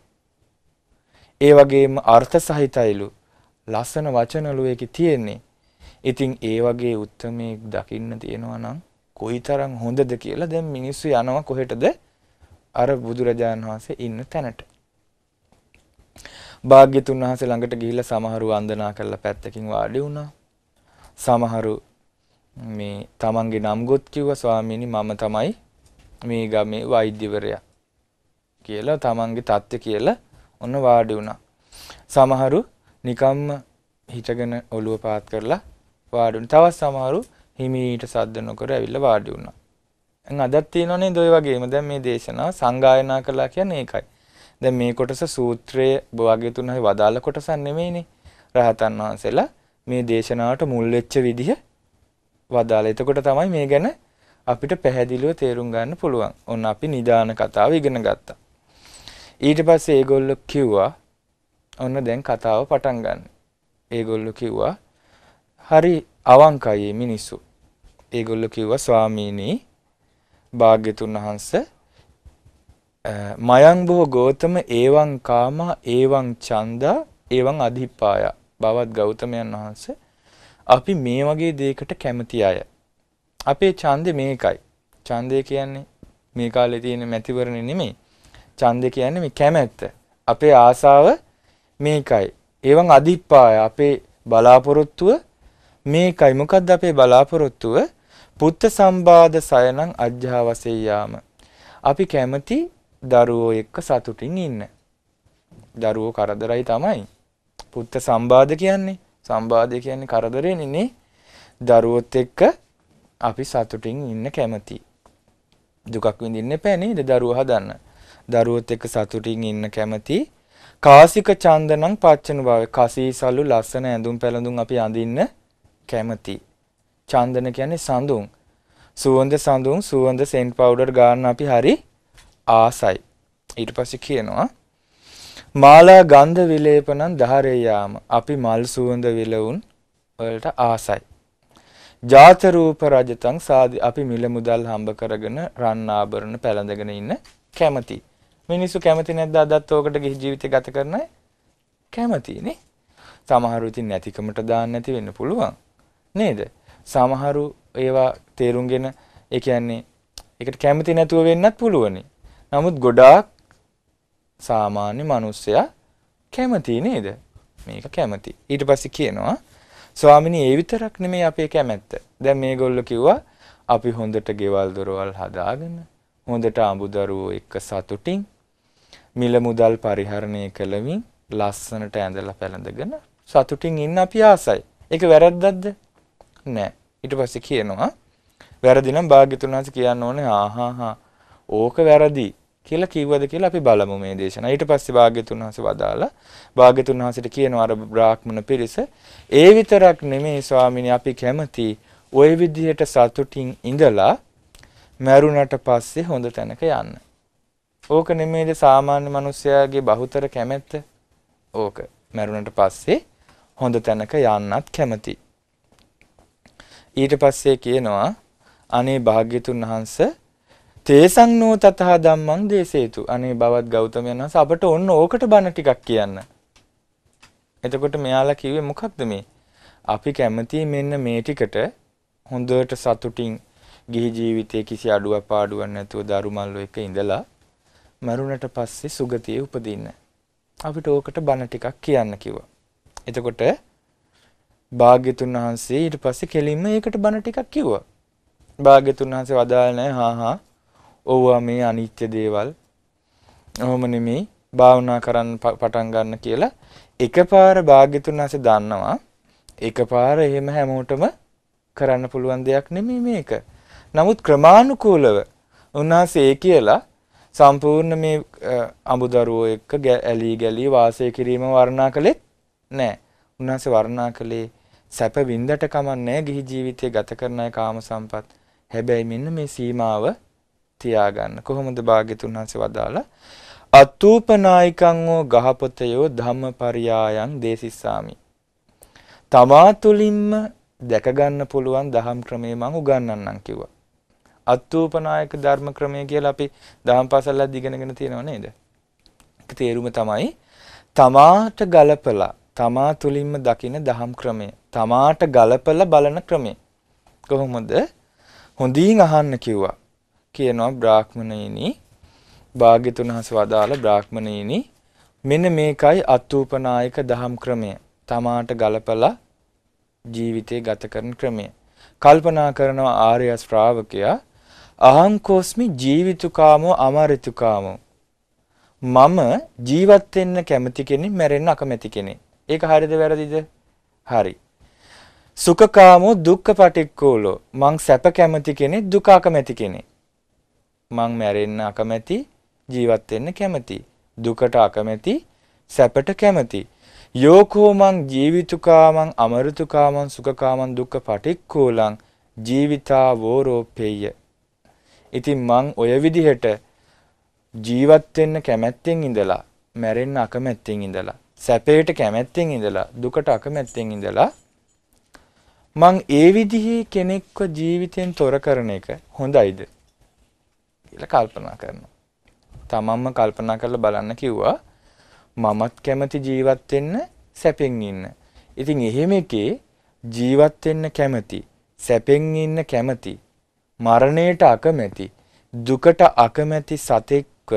ඒ වගේම අර්ථ සහිතයිලු. ලස්සන වචනලු ඒකේ තියෙන්නේ. ඉතින් ඒ වගේ උත්තරමේ දකින්න තියෙනවා නම් කොයිතරම් හොඳද කියලා දැන් මිනිස්සු යනවා කොහෙටද? අර බුදුරජාණන් වහන්සේ ඉන්න තැනට. භාග්‍යතුන් වහන්සේ ළඟට ගිහිල්ලා සමහරු වන්දනා කරලා පැත්තකින් වාඩි වුණා. සමහරු මේ තමන්ගේ නම් ගොත් කිව්වා ස්වාමීනි මම තමයි මේ ගමේ වෛද්‍යවරයා කියලා තමන්ගේ තත්ත්වය කියලා ඔන්න වාඩි වුණා. සමහරු නිකම්ම හිටගෙන ඔළුව පාත් කරලා වාඩි වුණා. තවත් සමහරු හිමීට සද්ද නොකර ඇවිල්ලා වාඩි වුණා. දැන් අදත් තියෙනවනේ ඔය වගේම දැන් මේ දේශනාව සංගායනා කළා කියන්නේ ඒකයි. දැන් මේ කොටස සූත්‍රයේ භාග්‍යතුන් හරි වදාළ කොටසක් නෙමෙයිනේ. රහතන් වහන්සේලා මේ දේශනාවට මුල් වෙච්ච විදිහ වදාළ. එතකොට තමයි මේ ගැන අපිට පැහැදිලිව තේරුම් ගන්න පුළුවන්. ඔන්න අපි නිදාන කතාව ඉගෙන ගත්තා. ඊට පස්සේ ඒගොල්ලෝ කිව්වා ඔන්න දැන් කතාව පටන් ගන්න. ඒගොල්ලෝ කිව්වා හරි අවංකයි මිනිස්සු. ඒගොල්ලෝ කිව්වා ස්වාමීනි භාග්‍යතුන් වහන්සේ මයං බෝ ගෞතම ඒවං කාම ඒවං ඡන්දා ඒවං අධිපාය බවත් ගෞතමයන් වහන්සේ අපි මේ වගේ දෙයකට කැමති අය. අපේ ඡන්දේ මේකයි. ඡන්දේ කියන්නේ මේ කාලේ තියෙන මැතිවරණ නෙමෙයි. ඡන්දේ කියන්නේ මේ කැමැත්ත. අපේ ආසාව මේකයි. ඒවන් අධිපාය අපේ බලාපොරොත්තුව මේකයි. මොකද්ද අපේ බලාපොරොත්තුව? පුත්ත සම්බාධ සයනං අජ්ජාවසේ යාම. අපි කැමති දරුවෝ එක්ක සතුටින් ඉන්න. දරුවෝ කරදරයි තමයි. පුත්ත සම්බාධ කියන්නේ සම්බාධය කියන්නේ කරදරේනේ නේ. දරුවොත් එක්ක අපි සතුටින් ඉන්න කැමති. දුකක් විඳින්න එපා නේද දරුවෝ හදන්න. දරුවොත් එක්ක සතුටින් ඉන්න කැමති. කාසික චන්දනං පච්චන භාවය. කසීසලු ලස්සන ඇඳුම් පැළඳුම් අපි අඳින්න කැමති. චන්දන කියන්නේ සඳුන්. සුවඳ සඳුන් සුවඳ සෙන්ට් පවුඩර් ගන්න අපි හරි ආසයි. ඊට පස්සේ කියනවා මාලා ගන්ධ විලේපනං ධාරේ යාම. අපි මල් සුවඳ විලවුන් වලට ආසයි. ජාත රූප රජතං සාදි. අපි මිල මුදල් හම්බ කරගෙන රන් ආභරණ පැළඳගෙන ඉන්න කැමති. මිනිස්සු කැමති නැද්ද අදත් ඕකට ගිහි ජීවිතය ගත කරන්න? කැමතිනේ. සමහරු ඉතින් නැතිකමට දාන්න නැති වෙන්න පුළුවන් නේද? සමහරු ඒවා තේරුම්ගෙන ඒ කියන්නේ ඒකට කැමති නැතුව වෙන්නත් පුළුවනි. නමුත් ගොඩාක් සාමාන්‍ය මිනිස්සයා කැමති නේද? මේක කැමති. ඊට පස්සේ කියනවා ස්වාමිනී ඒ විතරක් නෙමෙයි අපේ කැමැත්ත. දැන් මේගොල්ලෝ කිව්වා අපි හොඳට ගෙවල් දොරවල් හදාගෙන හොඳට අඹදරුවෝ එක්ක සතුටින් මිල මුදල් පරිහරණය කළමින් ලස්සනට ඇඳලා පැළඳගෙන සතුටින් ඉන්න අපි ආසයි. ඒක වැරද්දක්ද? නෑ. ඊට පස්සේ කියනවා වැරදි නම් භාග්‍යතුන් වහන්සේ කියන්න ඕනේ ආහා හා ඕක වැරදි කියලා කිව්වද කියලා අපි බලමු මේ දේශනා. ඊට පස්සේ භාග්‍යතුන් වහන්සේ වදාලා භාග්‍යතුන් වහන්සේට කියනවා අර බ්‍රාහ්මණ පිරිස ඒ විතරක් නෙමෙයි ස්වාමීනි අපි කැමති ওই විදිහට සතුටින් ඉඳලා මරුණට පස්සේ හොඳ තැනක යන්න. ඕක නෙමෙයිද සාමාන්‍ය මිනිස්යාගේ බහුතර කැමැත්ත? ඕක. මරුණට පස්සේ හොඳ තැනක යන්නත් කැමති. ඊට පස්සේ කියනවා අනේ භාග්‍යතුන් වහන්සේ තේසං නෝ තතහ ධම්මං දේසේතු. අනේ බවත් ගෞතමයන් වහන්සේ අපට ඔන්න ඕකට බණ ටිකක් කියන්න. එතකොට මෙයාලා කිව්වේ මොකක්ද මේ? අපි කැමති මෙන්න මේ ටිකට හොඳට සතුටින් ගිහි ජීවිතයේ කිසි අඩුවක් පාඩුවක් නැතුව දරුමල්ලෝ එක ඉඳලා මරුණට පස්සේ සුගතියේ උපදින්න. අපිට ඕකට බණ ටිකක් කියන්න කිව්වා. එතකොට භාග්‍යතුන් වහන්සේ ඊට පස්සේ කෙලින්ම ඒකට බණ ටිකක් කිව්වා. භාග්‍යතුන් වහන්සේ වදාළ නැහැ හා හා ඕවා මේ අනිත්‍ය දේවල්. ඔහොම නෙමෙයි භාවනා කරන්න පටන් ගන්න කියලා එකපාර භාග්‍යතුන් වහන්සේ දන්නවා. එකපාර එහෙම හැමෝටම කරන්න පුළුවන් දෙයක් නෙමෙයි මේක. නමුත් ක්‍රමානුකූලව උන්වහන්සේ ඒ කියලා සම්පූර්ණ මේ අඹදරුවෝ එක්ක ඇලී ගැලී වාසය කිරීම වර්ණනා කළෙත් නෑ. උන්වහන්සේ වර්ණනා කළේ සැප වින්දට කමන්නේ ගිහි ජීවිතය ගත කරන අය කාම සම්පත්. හැබැයි මෙන්න මේ සීමාව තියාගන්න. කොහොමද භාග්‍යතුන් වහන්සේ වදාලා අතූපනායිකං වූ ගහපතයෝ ධම්මපරියායන් දේසිස්සාමි. තමා තුලින්ම දැක ගන්න පුළුවන් දහම් ක්‍රමය මම උගන්වන්නම් කිව්වා. අත්ූපනායක ධර්ම ක්‍රමය කියලා අපි දහම් පාසලක් ඉගෙනගෙන තියෙනව නේද? ඒක තේරුම තමයි තමාට ගලපලා තමා තුලින්ම දකින දහම් ක්‍රමය. තමාට ගලපලා බලන ක්‍රමය. කොහොමද? හොඳින් අහන්න කිව්වා. කියනවා බ්‍රාහ්මණයිනි භාග්‍යතුන් වහන්සේ වදාළ බ්‍රාහ්මණයිනි මෙන්න මේකයි අත්ූපනායක දහම් ක්‍රමය. තමාට ගලපලා ජීවිතේ ගත කරන ක්‍රමය. කල්පනා කරනවා ආර්ය ශ්‍රාවකයා අහං කෝස්මි ජීවිතුකාමෝ අමරිතුකාමෝ. මම ජීවත් වෙන්න කැමති කෙනෙක් මැරෙන්න අකමැති කෙනෙක්. ඒක හරිද වැරදිද? හරි. සුඛකාමෝ දුක්ඛ පටික්කෝලෝ. මං සැප කැමති කෙනෙක් දුක අකමැති කෙනෙක්. මං මැරෙන්න අකමැති ජීවත් වෙන්න කැමති. දුකට අකමැති සැපට කැමති. යෝකෝ මං ජීවිතුකාමං අමෘතුකාමං සුඛකාමං දුක්ඛ පටික්කෝලං ජීවිතා වෝරෝපේය. ඉතින් මං ඔය විදිහට ජීවත් වෙන්න කැමැත්තෙන් ඉඳලා මැරෙන්න අකමැත්තෙන් ඉඳලා සැපයට කැමැත්තෙන් ඉඳලා දුකට අකමැත්තෙන් ඉඳලා මං ඒ විදිහේ කෙනෙක්ව ජීවිතෙන් තොර කරන එක හොඳයිද කියලා කල්පනා කරනවා. තමන්ම කල්පනා කරලා බලන්න කිව්වා. මමත් කැමති ජීවත් වෙන්න සැපෙන් ඉන්න. ඉතින් එහෙම එකේ ජීවත් වෙන්න කැමති, සැපෙන් ඉන්න කැමති, මරණයට අකමැති, දුකට අකමැති සතෙක්ව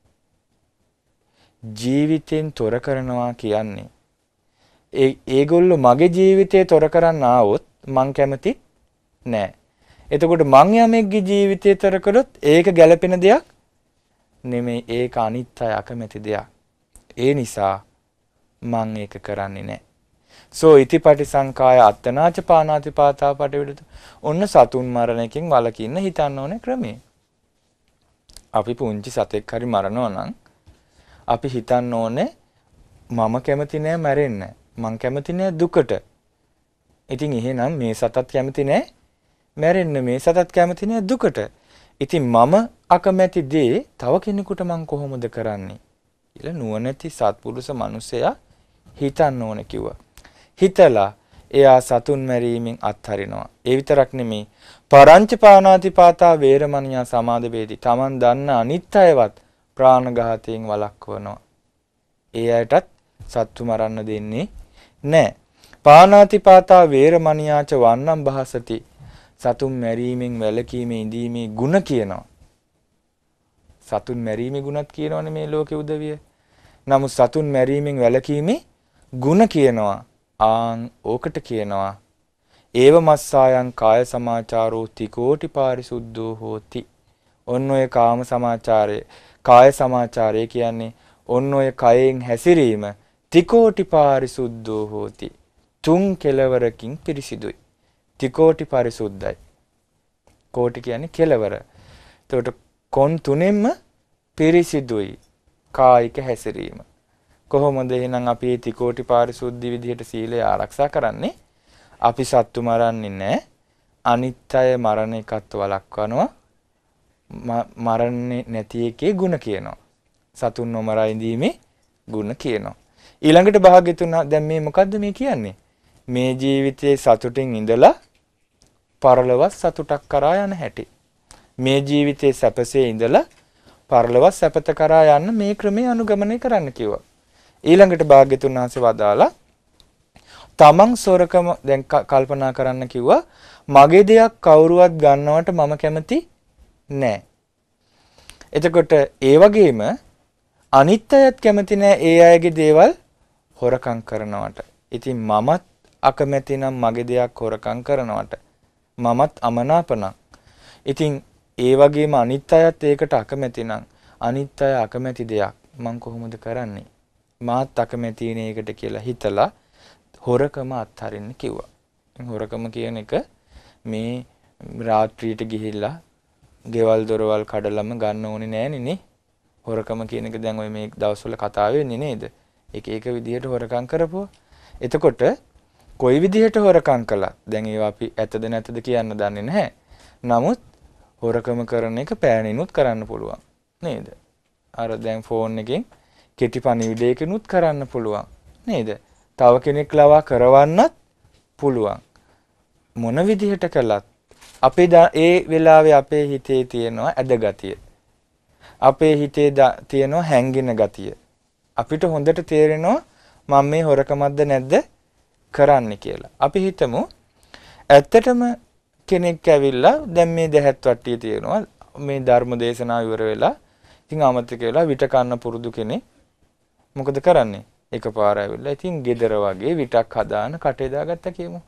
ජීවිතෙන් තොර කරනවා කියන්නේ ඒ ඒගොල්ලෝ මගේ ජීවිතේ තොර කරන්න ආවොත් මං කැමති නෑ. එතකොට මං යමෙක්ගේ ජීවිතේ තොර කළොත් ඒක ගැළපෙන දෙයක් නෙමෙයි. ඒක අනිත්‍ය අකමැති දෙයක්. ඒ නිසා මං ඒක කරන්නේ නැහැ. සෝ ඉතිපටි සංකාය අත්තනාච පානාති පාතා පටිවිදතු. ඔන්න සතුන් මරණයකින් වළකින්න හිතන්න ඕනේ ක්‍රමය. අපි පුංචි සතෙක් හරි මරනවා නම් අපි හිතන්න ඕනේ මම කැමති නෑ මැරෙන්න. මං කැමති නෑ දුකට. ඉතින් එහෙනම් මේ සතත් කැමති නෑ මැරෙන්න. මේ සතත් කැමති නෑ දුකට. ඉතින් මම අකමැති දේ තව කෙනෙකුට මං කොහොමද කරන්නේ? කියලා නුවණැති සත්පුරුෂ මිනිසයා හිතන්න ඕනේ කිව්වා. හිතලා එයා සතුන් මැරීමෙන් අත්හරිනවා. ඒ විතරක් නෙමෙයි පරංච පානාති පාතා වේරමණියා සමාද වේදි. Taman දන්න අනිත්‍යවත් ප්‍රාණඝාතයෙන් වළක්වනවා. ඒ අයටත් සත්තු මරන්න දෙන්නේ නැහැ. පානාති පාතා වේරමණියාච වන්නම් බහසති. සතුන් මැරීමෙන් වැළකීමේ ඉඳීමේ ಗುಣ කියනවා. සතුන් මැරීමේ ගුණත් කියනවනේ මේ ලෝකේ උදවිය. නමුත් සතුන් මැරීමෙන් වැළකීමේ ಗುಣ කියනවා ආන් ඕකට කියනවා ඒව මස්සායන් කාය සමාචාරෝ තිකෝටි පාරිසුද්ධෝ හෝති. ඔන්න ඔය කාම සමාචාරය, කාය සමාචාරය කියන්නේ ඔන්න ඔය කයෙන් හැසිරීම තිකෝටි පාරිසුද්ධෝ හෝති. තුන් කෙලවරකින් පිරිසිදුයි. තිකෝටි පාරිසුද්ධයි. කෝටි කියන්නේ කෙලවර. එතකොට කොන් තුනෙන්ම පිරිසිදුයි කායික හැසිරීම. කොහොමද එහෙනම් අපි තිකෝටි පාරිසුද්ධි විදිහට සීලය ආරක්ෂා කරන්නේ? අපි සත්තු මරන්නේ නැහැ. අනිත්‍ය මරණ එකත් වළක්වනවා. මරන්නේ නැති එකේ ಗುಣ කියනවා. සතුන් නොමරා ඉඳීමේ ಗುಣ කියනවා. ඊළඟට භාග්‍යතුන් දැන් මේ මොකද්ද මේ කියන්නේ? මේ ජීවිතයේ සතුටින් ඉඳලා පරලොව සතුටක් කරා යන හැටි. මේ ජීවිතයේ සැපසේ ඉඳලා පරලොව සැපත කරා යන්න මේ ක්‍රමය අනුගමනය කරන්න කිව්වා. ඊළඟට භාග්‍යතුන් වහන්සේ වදාලා තමන් සොරකම දැන් කල්පනා කරන්න කිව්වා. මගේ දෙයක් කවුරුවත් ගන්නවට මම කැමති නෑ. එතකොට ඒ වගේම අනිත් අයත් කැමති නෑ ඒ අයගේ දේවල් හොරකම් කරනවට. ඉතින් මමත් අකමැති නම් මගේ දෙයක් හොරකම් කරනවට. මමත් අමනාප නම්. ඉතින් ඒ වගේම අනිත් අයත් ඒකට අකමැති නම් අනිත් අය අකමැති දෙයක් මම කොහොමද කරන්නේ? මාත් අකමැති නේ ඒකට කියලා හිතලා හොරකම අත්හරින්න කිව්වා. හොරකම කියන එක මේ රාත්‍රියට ගිහිල්ලා ගෙවල් දොරවල් කඩලම ගන්න ඕනේ නෑනේ නේ. හොරකම කියන එක දැන් ඔය මේ දවස්වල කතා වෙන්නේ නේද? එක එක විදිහට හොරකම් කරපුවා. එතකොට කොයි විදිහට හොරකම් කළා? දැන් ඒවා අපි ඇත්තද නැත්තද කියන්න දන්නේ නැහැ. නමුත් හොරකම කරන එක පෑනිනුත් කරන්න පුළුවන් නේද? අර දැන් ෆෝන් එකෙන් කෙටි පණිවිඩයකිනුත් කරන්න පුළුවන් නේද? තව කෙනෙක් ලවා කරවන්නත් පුළුවන්. මොන විදිහට කළත් අපේ ඒ වෙලාවේ අපේ හිතේ තියෙනවා ඇදගතිය. අපේ හිතේ තියෙනවා හැංගින ගතිය. අපිට හොඳට තේරෙනවා මම මේ හොරකමක්ද නැද්ද කරන්න කියලා. අපි හිතමු ඇත්තටම කෙනෙක් ඇවිල්ලා දැන් මේ දැහැත් වට්ටිය තියෙනවා මේ ධර්ම දේශනාව ඉවර වෙලා ඉතින් අමතක වෙලා විට කන්න පුරුදු කෙනෙක් මොකද කරන්නේ? එකපාර ඇවිල්ලා ඉතින් ගෙදර වගේ විටක් හදාන කටේ දාගත්තා කියමු.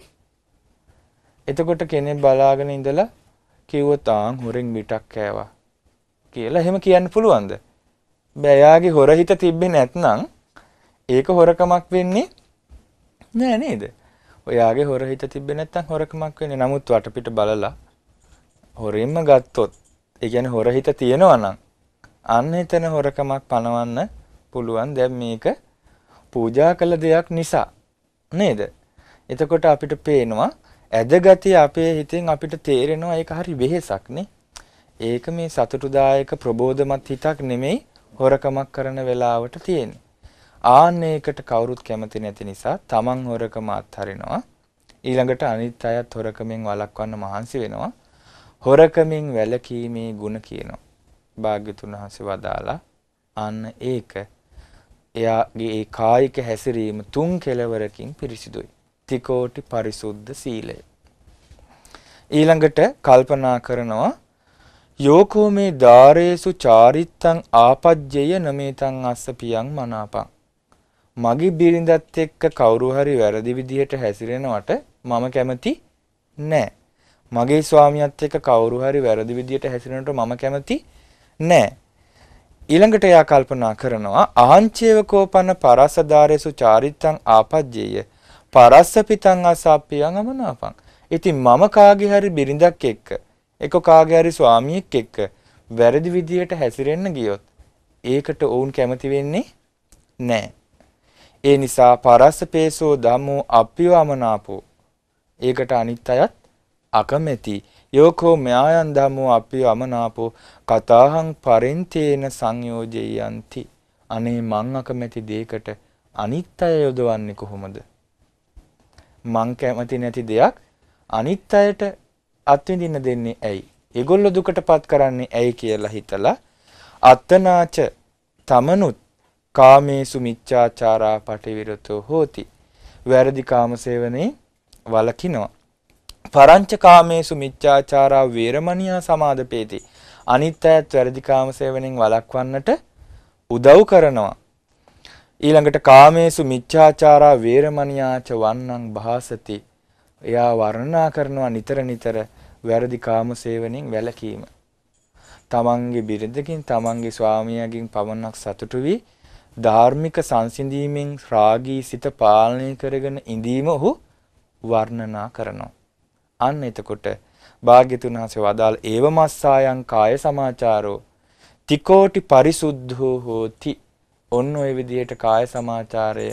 එතකොට කෙනෙක් බලාගෙන ඉඳලා කිව්වොත් ආන් හොරෙන් විටක් කෑවා කියලා එහෙම කියන්න පුළුවන්ද? බෑ. යාගේ හොර හිත තිබ්බේ නැත්නම් ඒක හොරකමක් වෙන්නේ නෑ නේද? ඔයාගේ හොර හිත තිබ්බේ නැත්නම් හොරකමක් වෙන්නේ. නමුත් වටපිට බලලා හොරෙන්ම ගත්තොත් ඒ කියන්නේ හොර හිත තියෙනවා නම් අන්න එතන හොරකමක් පනවන්න පුළුවන්. දැන් මේක පූජා කළ දෙයක් නිසා නේද? එතකොට අපිට පේනවා ඇදගතිය අපේ හිතෙන් අපිට තේරෙනවා ඒක හරි වෙහෙසක් නේ. ඒක මේ සතුටුදායක ප්‍රබෝධමත් හිතක් නෙමෙයි හොරකමක් කරන වෙලාවට තියෙන්නේ. ආන්න ඒකට කවුරුත් කැමති නැති නිසා තමන් හොරකම අත්හරිනවා. ඊළඟට අනිත් අයත් හොරකමෙන් වළක්වන්න මහන්සි වෙනවා. හොරකමින් වැළකීමේ ගුණ කියනවා. භාග්‍යතුන් වහන්සේ වදාලා අන්න ඒක එයාගේ ඒ කායික හැසිරීම තුන් කෙලවරකින් පිරිසිදුයි. තිකෝටි පරිසුද්ධ සීලය. ඊළඟට කල්පනා කරනවා යෝකෝ මේ ධාරේසු චාරිත්තං ආපජ්ජය නමේතං අස්ස පියං මනාපං. මගේ බිරිඳත් එක්ක කවුරු හරි වැරදි විදිහට හැසිරෙනවට මම කැමති නෑ. මගේ ස්වාමියාත් එක්ක කවුරු හරි වැරදි විදිහට හැසිරෙනවට මම කැමති නෑ. ඊළඟට එයා කල්පනා කරනවා අහංචේව කෝපන පරසදාරේසු චාරිත්තං ආපජ්ජේය පරස්සපිතං අසප්පියං අමනාපං. ඉතින් මම කාගේ හරි බිරිඳක් එක්ක එක කාගේ හරි ස්වාමියෙක් එක්ක වැරදි විදියට හැසිරෙන්න ගියොත් ඒකට ඔවුන් කැමති වෙන්නේ නැහැ. ඒ නිසා පරස්සපේසෝ ධම්මෝ අප්පියෝ අමනාපෝ. ඒකට අනිත් අයත් අකමැති. යෝකෝ ම්‍යායන් ධම්මෝ අප්පියෝ අමනාපෝ කතාහං පරෙන්තේන සංයෝජයන්ති. අනේ මං අකමැති දෙයකට අනිත් අය යොදවන්නේ කොහොමද? මං කැමති නැති දෙයක් අනිත් අයට අත්විඳින්න දෙන්නේ ඇයි? ඒගොල්ලෝ දුකටපත් කරන්නේ ඇයි කියලා හිතලා අත්තනාච තමනුත් කාමේසු මිච්ඡාචාරා පටිවිරතෝ හෝති. වැරදි කාමසේවනේ වලකිනවා. පරංච කාමේසු මිච්ඡාචාරා වේරමණියා සමාදපේති. අනිත් අයත් වැරදි කාමසේවනෙන් වළක්වන්නට උදව් කරනවා. ඊළඟට කාමේසු මිච්ඡාචාරා වේරමණියාච වන්නං භාසති. එයා වර්ණනා කරනවා නිතර නිතර වැරදි කාම සේවනයෙන් වැළකීම. තමන්ගේ බිරිඳකින් තමන්ගේ ස්වාමියාගෙන් පමණක් සතුටු වී ධාර්මික සංසිඳීමෙන් රාගී සිත පාලනය කරගෙන ඉඳීම ඔහු වර්ණනා කරනවා. අන්න එතකොට භාග්‍යතුන් වහන්සේ වදාළ ඒවමස්සායන් කාය සමාචාරෝ තිකෝටි පරිසුද්ධෝ හෝති. ඔන්න ඔය විදිහට කාය සමාචාරය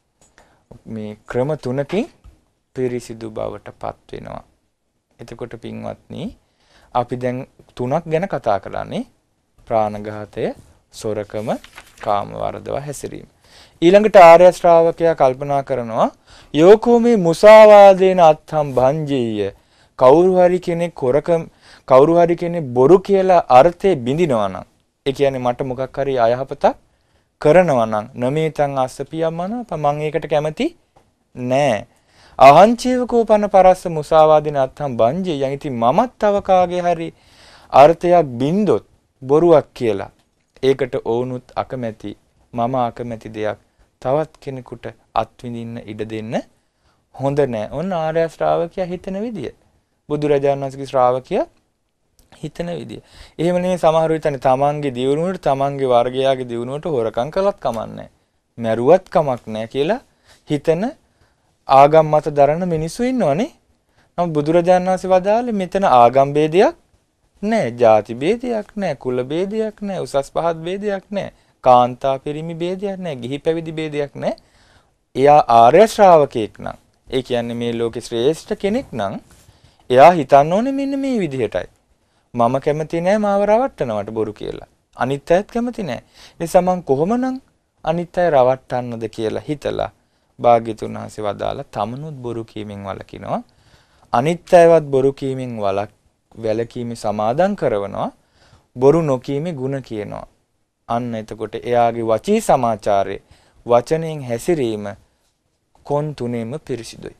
මේ ක්‍රම තුනකින් පිරිසිදු බවට පත් වෙනවා. එතකොට පින්වත්නි අපි දැන් තුනක් ගැන කතා කරන්නේ. ප්‍රාණඝාතය, සොරකම, කාම වර්ධව හැසිරීම. ඊළඟට ආර්ය ශ්‍රාවකයා කල්පනා කරනවා යෝකෝ මේ මුසාවාදේන අත්ථම් භංජීය. කවුරු හරි කෙනෙක් හොරකම් කවුරු හරි කෙනෙක් බොරු කියලා අර්ථේ බිඳිනවා නම්, ඒ කියන්නේ මට මොකක් හරි අයහපතක් කරනවා නම් නමේතං අස්සපියම්මන මම ඒකට කැමති නෑ. අහංචේවකෝපන පරස්ස මුසාවාදින අත්හම් බංජේ යන් ඉතින් මමත් තව කාගේ හරි අර්ථයක් බින්දොත් බොරුවක් කියලා ඒකට ඕනුත් අකමැති මම අකමැති දෙයක් තවත් කෙනෙකුට අත්විඳින්න ඉඩ දෙන්න හොඳ නෑ. ඔන්න ආර්ය ශ්‍රාවකයා හිතන විදිය. බුදුරජාණන් වහන්සේගේ ශ්‍රාවකයා හිතන විදිය. එහෙම නෙමෙයි සමහර විටනේ තමන්ගේ දියුණුවට තමන්ගේ වර්ගයාගේ දියුණුවට හොරකම් කළත් කමන්නේ. මැරුවත් කමක් නෑ කියලා හිතන ආගම් මත දරන මිනිස්සු ඉන්නවනේ. නමුත් බුදුරජාණන් වහන්සේ වදාළේ මෙතන ආගම් ભેදයක් නෑ, ಜಾති ભેදයක් නෑ, කුල ભેදයක් නෑ, උසස් පහත් ભેදයක් නෑ, කාන්තා පිරිමි ભેදයක් නෑ, ගිහි පැවිදි ભેදයක් නෑ. එයා ආර්ය ශ්‍රාවකෙක් නම්, ඒ කියන්නේ මේ ලෝකේ ශ්‍රේෂ්ඨ කෙනෙක් නම් එයා හිතන්න ඕනේ මෙන්න මේ විදිහටයි. මම කැමති නෑ මාව රවට්ටනවට බොරු කියලා. අනිත් අයත් කැමති නෑ. ඒ නිසා මං කොහොමනම් අනිත් අය රවට්ටන්නද කියලා හිතලා භාග්‍යතුන් වහන්සේ වදාලා තමනුත් බොරු කීමෙන් වළකිනවා. අනිත් අයවත් බොරු කීමෙන් වළක් වැළකීමේ සමාදන් කරනවා. බොරු නොකීමේ ಗುಣ කියනවා. අන්න එතකොට එයාගේ වචී සමාචාරය වචනෙන් හැසිරීම කොන් තුනේම පිරිසිදුයි.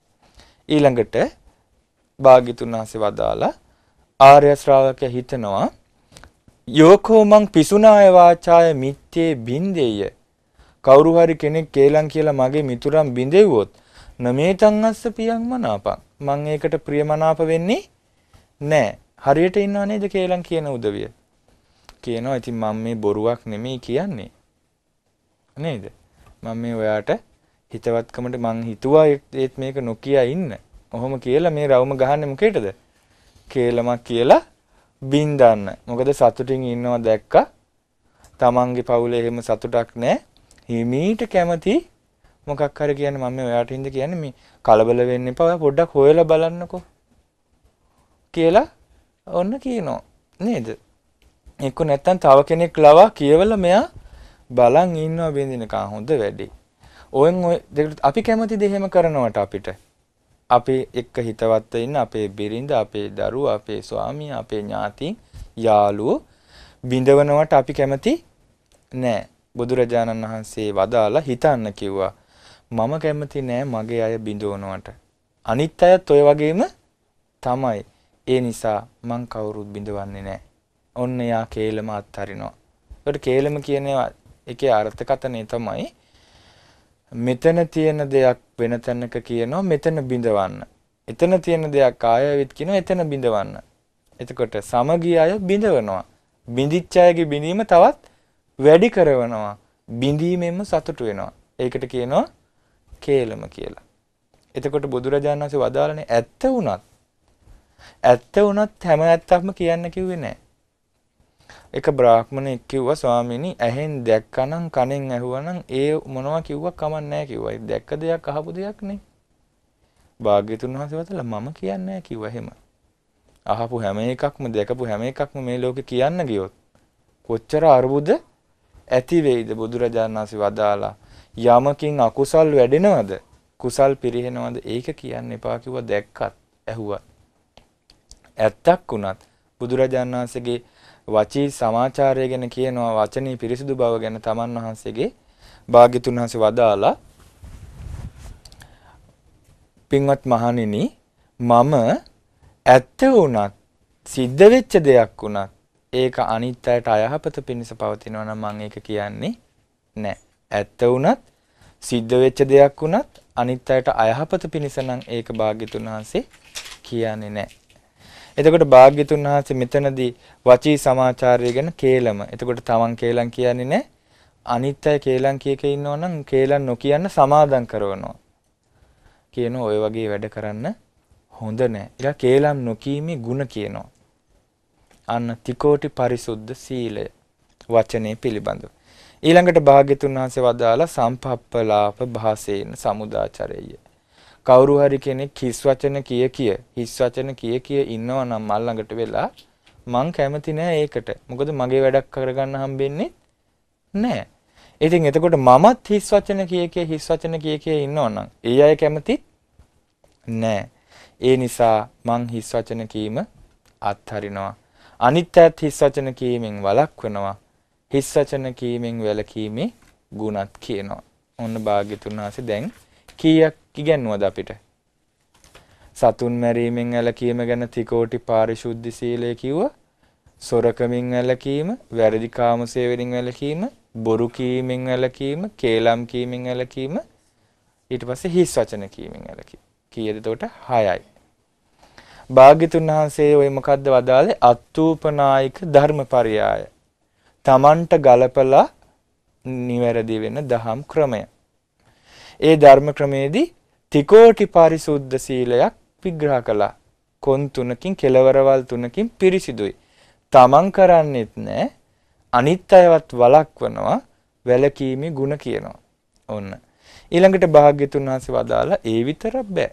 ඊළඟට භාග්‍යතුන් වහන්සේ වදාලා ආර්ය ශ්‍රාවකයා හිතනවා යෝකෝ මං පිසුනාය වාචාය මිත්තේ බින්දෙය. කවුරු හරි කෙනෙක් කේලම් කියලා මගේ මිතුරන් බින්දෙව්වොත් නමේතං අස්ස පියං මනාපං මං ඒකට ප්‍රියමනාප වෙන්නේ නෑ. හරියට ඉන්නව නේද කේලම් කියන උදවිය. කියනවා ඉතින් මම මේ බොරුවක් නෙමෙයි කියන්නේ නේද? මම මේ ඔයාට හිතවත්කමට මං හිතුවා ඒත් මේක නොකිය ඉන්න. ඔහොම කියලා මේ රවුම ගහන්නේ මොකේටද? කේලමක් කියලා බින්දන්න. මොකද සතුටින් ඉන්නවා දැක්කා. තමන්ගේ පවුලේ එහෙම සතුටක් නැහැ. හිමීට කැමති මොකක් හරි කියන්නේ මම ඔයාට හින්ද කියන්නේ මේ කලබල වෙන්න එපා. ඔයා පොඩ්ඩක් හොයලා බලන්නකෝ කියලා ඔන්න කියනවා නේද? එක්ක නැත්තම් තව කෙනෙක් ලවා කියවල මෙයා බලන් ඉන්නවා බින්දිනකන් හොඳ වැඩි. ඔයෙන් ඔය අපි කැමති දෙ එහෙම කරනවට අපිට අපේ එක්ක හිතවත් ඉන්න අපේ බිරිඳ, අපේ දරුවා, අපේ ස්වාමියා, අපේ ඥාතීන්, යාළුවෝ බිඳවනවට අපි කැමති නෑ. බුදුරජාණන් වහන්සේ වදාලා හිතන්න කිව්වා මම කැමති නෑ මගේ අය බිඳවනවට. අනිත් අයත් ඔය වගේම තමයි. ඒ නිසා මං කවුරුත් බිඳවන්නේ නෑ. ඔන්න යා කේලම අත්හරිනවා. ඒකට කේලම කියන එකේ අර්ථකථනය තමයි මෙතන තියෙන දෙයක් වෙන තැනක කියනවා මෙතන බිඳවන්න. එතන තියෙන දෙයක් ආයෙත් කියනවා එතන බිඳවන්න. එතකොට සමගිය අය බිඳවනවා. බිඳිච්ච අයගේ බිඳීම තවත් වැඩි කරනවා. බිඳීමෙන්ම සතුටු වෙනවා. ඒකට කියනවා කේලම කියලා. එතකොට බුදුරජාණන් වහන්සේ වදාළනේ ඇත්ත වුණත් ඇත්ත වුණත් හැම ඇත්තක්ම කියන්න කිව්වේ නැහැ. එක බ්‍රාහ්මණෙක් කිව්වා ස්වාමීනි ඇහෙන් දැක්කනම් කනෙන් ඇහුවනම් ඒ මොනවා කිව්වක් කමක් නැහැ කිව්වා. ඒ දැක්ක දෙයක් අහපු දෙයක් නේ. භාග්‍යතුන් වහන්සේ වතලා මම කියන්නේ නැහැ කිව්වා එහෙම. අහපු හැම එකක්ම දැකපු හැම එකක්ම මේ ලෝකේ කියන්න ගියොත් කොච්චර අරුබුද ඇති වෙයිද? බුදුරජාණන් වහන්සේ වදාලා යමකින් අකුසල් වැඩෙනවද කුසල් පිරිහෙනවද ඒක කියන්න එපා කිව්වා. දැක්කත් ඇහුවත් ඇත්තක් වුණත් බුදුරජාණන් වහන්සේගේ වචී සමාචාරය ගැන කියනවා වචනේ පිරිසිදු බව ගැන තමන් වහන්සේගේ භාග්‍යතුන් වහන්සේ වදාලා පින්වත් මහණෙනි මම ඇත්ත වුණත් සිද්ධ වෙච්ච දෙයක් වුණත් ඒක අනිත් අයට අයහපත පිණිස පවතිනවා නම් මම ඒක කියන්නේ නැහැ. ඇත්ත වුණත් සිද්ධ වෙච්ච දෙයක් වුණත් අනිත් අයට අයහපත පිණිස නම් ඒක භාග්‍යතුන් වහන්සේ කියන්නේ නැහැ. එතකොට භාග්‍යතුන් වහන්සේ මෙතනදී වචී සමාචාරය ගැන කේලම. එතකොට තමන් කේලම් කියන්නේ නැහැ. අනිත් අය කේලම් කියක ඉන්නවා නම් කේලම් නොකියන්න සමාදම් කරනවා. කියන ඔය වගේ වැඩ කරන්න හොඳ නැහැ. ඊළඟ කේලම් නොකීමේ ಗುಣ කියනවා. අන්න තිකෝටි පරිසුද්ධ සීලය වචනේ පිළිබඳව. ඊළඟට භාග්‍යතුන් වහන්සේ වදාලා සම්පප්පලාප භාසේන සමුදාචරය. කවුරු හරි කෙනෙක් හිස් වචන කිය කිය හිස් වචන කිය කිය ඉන්නවා නම් මල් ළඟට වෙලා මං කැමති නෑ ඒකට. මොකද මගේ වැඩක් කරගන්න හම්බෙන්නේ නෑ. ඉතින් එතකොට මමත් හිස් වචන කිය කිය හිස් වචන කිය කිය ඉන්නවා නම් ඒ අය කැමතිත් නෑ. ඒ නිසා මං හිස් වචන කීම අත්හරිනවා. අනිත් අයත් හිස් වචන කීමෙන් වළක්වනවා. හිස් වචන කීමෙන් වැළකීමේ ගුණත් කියනවා. ඔන්න භාග්‍යතුන් වහන්සේ දැන් කීයක් ඉගැන්වුවද අපිට? සතුන් මැරීමෙන් වැළකීම ගැන ත්‍රිකෝටි පාරිශුද්ධ සීලය කිව්වා. සොරකමින් වැළකීම, වැරදි කාම සේවනයෙන් වැළකීම, බොරු කීමෙන් වැළකීම, කේලම් කීමෙන් වැළකීම, ඊට පස්සේ හිස් වචන කීමෙන් වැළකීම. කීයද එතකොට? හයයි. භාග්‍යතුන් වහන්සේ ඔය මොකද්ද වදාළේ? අත්ූපනායික ධර්මපරියාය. තමන්ට ගලපලා නිවැරදි වෙන දහම් ක්‍රමය. ඒ ධර්ම ක්‍රමයේදී ත්‍රිකෝටි පාරිශුද්ධ සීලයක් විග්‍රහ කළා. කොන් තුනකින් කෙලවරවල් තුනකින් පිරිසිදුයි. තමන් කරන්නේත් නැහැ. අනිත් අයවත් වළක්වනවා. වැළකීමේ ಗುಣ කියනවා. ඔන්න. ඊළඟට භාග්‍යතුන් වහන්සේ වදාලා ඒ විතරක් බෑ.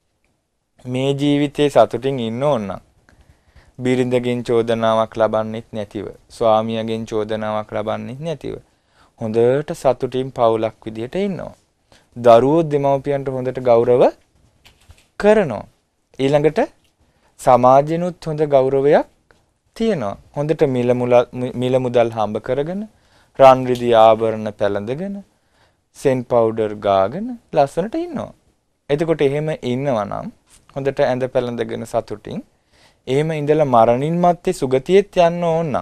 මේ ජීවිතේ සතුටින් ඉන්න ඕන නම් බිරිඳගෙන් චෝදනාවක් ලබන්නෙත් නැතිව, ස්වාමියාගෙන් චෝදනාවක් ලබන්නෙත් නැතිව හොඳට සතුටින් පවුලක් විදියට ඉන්නවා. දරුවෝ දෙමව්පියන්ට හොඳට ගෞරව කරනවා. ඊළඟට සමාජෙනුත් හොඳ ගෞරවයක් තියෙනවා. හොඳට මිල මිල මුදල් හම්බ කරගෙන, රන් රිදී ආභරණ පැළඳගෙන, සෙන් පවුඩර් ගාගෙන ලස්සනට ඉන්නවා. එතකොට එහෙම ඉන්නවා නම් හොඳට ඇඳ පැළඳගෙන සතුටින් එහෙම ඉඳලා මරණින් මත්තේ සුගතියෙත් යන්න ඕන නම්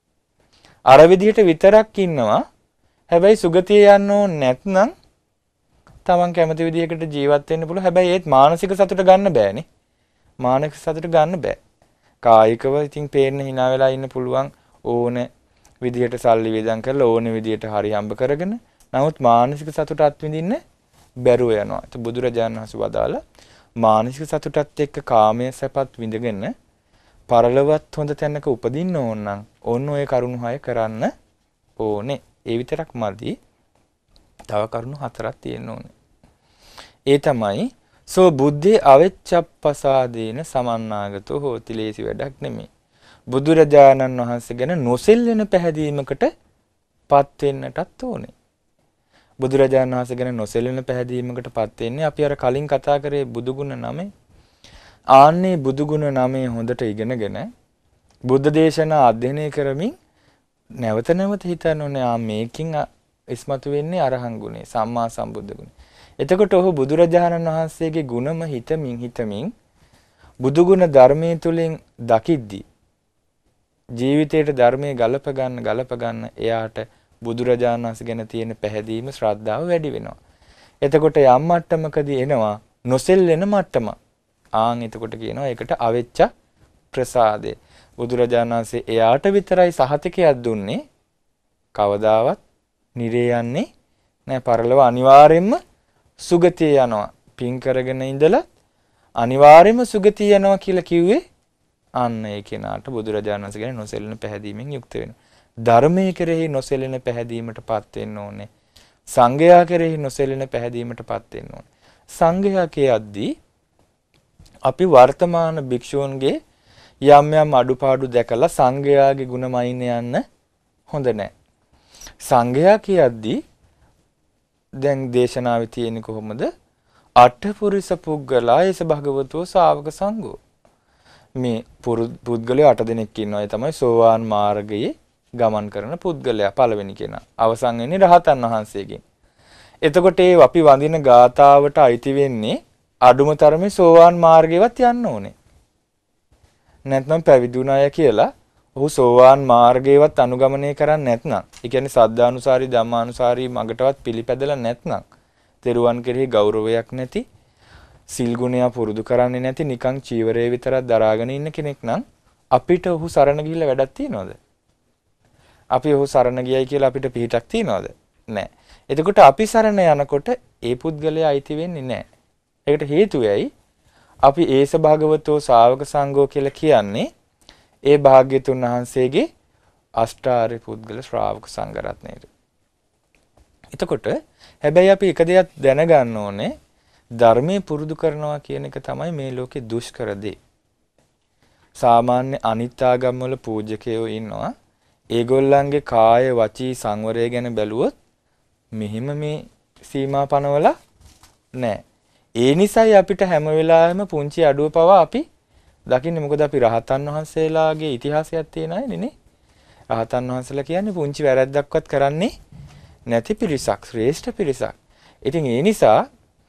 අර විදිහට විතරක් ඉන්නවා. හැබැයි සුගතිය යන්න ඕන නැත්නම් තමන් කැමති විදිහකට ජීවත් වෙන්න පුළුවන්. හැබැයි ඒත් මානසික සතුට ගන්න බෑනේ. මානසික සතුට ගන්න බෑ. කායිකව ඉතින් පේන්න hina වෙලා ඉන්න පුළුවන් ඕන විදිහට සල්ලි වේදම් කරලා ඕන විදිහට හරි හම්බ කරගෙන. නමුත් මානසික සතුට අත්විඳින්න බැරුව යනවා. ඒක බුදුරජාණන් වහන්සේ වදාලා මානසික සතුටත් එක්ක කාමයේ සැපත් විඳගෙන පරලොවත් හොඳ තැනක උපදින්න ඕන නම් ඕන ඔය කරුණු හය කරන්න ඕනේ. ඒ විතරක් මදි. තව කරුණු හතරක් තියෙන්න ඕනේ. ඒ තමයි සෝ බුද්ධේ අවෙච්ඡප්පසාදේන සමන්නාගතෝ හෝති. ලේසි වැඩක් නෙමෙයි. බුදුරජාණන් වහන්සේ ගැන නොසෙල්වෙන පැහැදීමකට පත් වෙන්නටත් ඕනේ. බුදුරජාණන් වහන්සේ ගැන නොසෙල්වෙන පැහැදීමකට පත් වෙන්නේ අපි අර කලින් කතා කරේ බුදුගුණ නමේ. ආන්නේ බුදුගුණ නමේ හොඳට ඉගෙනගෙන බුද්ධ දේශනා අධ්‍යයනය කරමින් නැවත නැවත හිතන්න ඕනේ ආ මේකින් ඉස්මතු වෙන්නේ අරහන් ගුණේ, සම්මා සම්බුද්ධ ගුණේ. එතකොට ඔහු බුදුරජාණන් වහන්සේගේ ගුණම හිතමින් හිතමින් බුදුගුණ ධර්මයේ තුලින් දකිද්දි ජීවිතයට ධර්මයේ ගලප ගන්න ගලප ගන්න එයාට බුදුරජාණන් වහන්සේ ගැන තියෙන පැහැදීම ශ්‍රද්ධාව වැඩි වෙනවා. එතකොට යම් මට්ටමකදී එනවා නොසෙල්වෙන මට්ටම. ආන් එතකොට කියනවා ඒකට අවෙච්ච ප්‍රසාදේ. බුදුරජාණන් වහන්සේ එයාට විතරයි සහතිකයක් දුන්නේ. කවදාවත් නිරේ යන්නේ නෑ. පරලොව අනිවාර්යෙන්ම සුගතිය යනවා. පින් කරගෙන ඉඳලා අනිවාර්යෙන්ම සුගතිය යනවා කියලා කිව්වේ අන්න ඒ කෙනාට බුදුරජාණන් වහන්සේ ගැන නොසෙල්වෙන පැහැදීමෙන් යුක්ත වෙනවා. ධර්මයේ කෙරෙහි නොසෙලෙන පැහැදීමටපත් වෙන්න ඕනේ. සංඝයා කෙරෙහි නොසෙලෙන පැහැදීමටපත් වෙන්න ඕනේ. සංඝයා කියද්දී අපි වර්තමාන භික්ෂූන්ගේ යම් යම් අඩුපාඩු දැකලා සංඝයාගේ ගුණමයින් යන්න හොඳ නැහැ. සංඝයා කියද්දී දැන් දේශනාවේ තියෙන්නේ කොහොමද? අට්ඨපුරිස පුද්ගලා ඒස භගවතෝ ශාවක සංඝෝ. මේ පුද්ගලයෝ අට දෙනෙක් ඉන්නවා. ඒ තමයි සෝවාන් මාර්ගයේ ගමන් කරන පුද්ගලයා පළවෙනි කෙනා. අවසන් වෙන්නේ රහතන් වහන්සේගෙන්. එතකොට ඒ අපි වඳින ගාතාවට අයිති වෙන්නේ අඩුම තරමේ සෝවාන් මාර්ගයවත් යන්න ඕනේ. නැත්නම් පැවිදුණාය කියලා ඔහු සෝවාන් මාර්ගයවත් අනුගමනය කරන්නේ නැත්නම්, ඒ කියන්නේ සද්ධානුසාරී ධම්මානුසාරී මගටවත් පිළිපැදලා නැත්නම්, තෙරුවන් කෙරෙහි ගෞරවයක් නැති, සිල් ගුණය පුරුදු කරන්නේ නැති, නිකන් චීවරයේ විතරක් දරාගෙන ඉන්න කෙනෙක් නම් අපිට ඔහු සරණ ගිහිල්ලා වැඩක් තියනවද? අපි ඔහු සරණ ගියයි කියලා අපිට පිහිටක් තියනවද? නැහැ. එතකොට අපි සරණ යනකොට ඒ පුද්ගලයා අයිති වෙන්නේ නැහැ. ඒකට හේතුව ඇයි? අපි ඒස භාගවතෝ ශාවක සංඝෝ කියලා කියන්නේ ඒ භාග්‍යතුන් වහන්සේගේ අෂ්ටාර්ය පුද්ගල ශ්‍රාවක සංඝ රත්නයට. එතකොට හැබැයි අපි එක දෙයක් දැනගන්න ඕනේ, ධර්මයේ පුරුදු කරනවා කියන එක තමයි මේ ලෝකේ දුෂ්කර දේ. සාමාන්‍ය අනිත් ආගම් වල පූජකයෝ ඉන්නවා. ඒගොල්ලන්ගේ කාය වචී සංවරය ගැන බැලුවොත් මෙහිම මේ සීමා පනවලා නැහැ. ඒ නිසායි අපිට හැම වෙලාවෙම පුංචි අඩුව පවා අපි දකින්නේ. මොකද අපි රහතන් වහන්සේලාගේ ඉතිහාසයක් තියෙන අයනේ නේ. රහතන් වහන්සේලා කියන්නේ පුංචි වැරැද්දක්වත් කරන්නේ නැති පිරිසක්, ශ්‍රේෂ්ඨ පිරිසක්. ඉතින් ඒ නිසා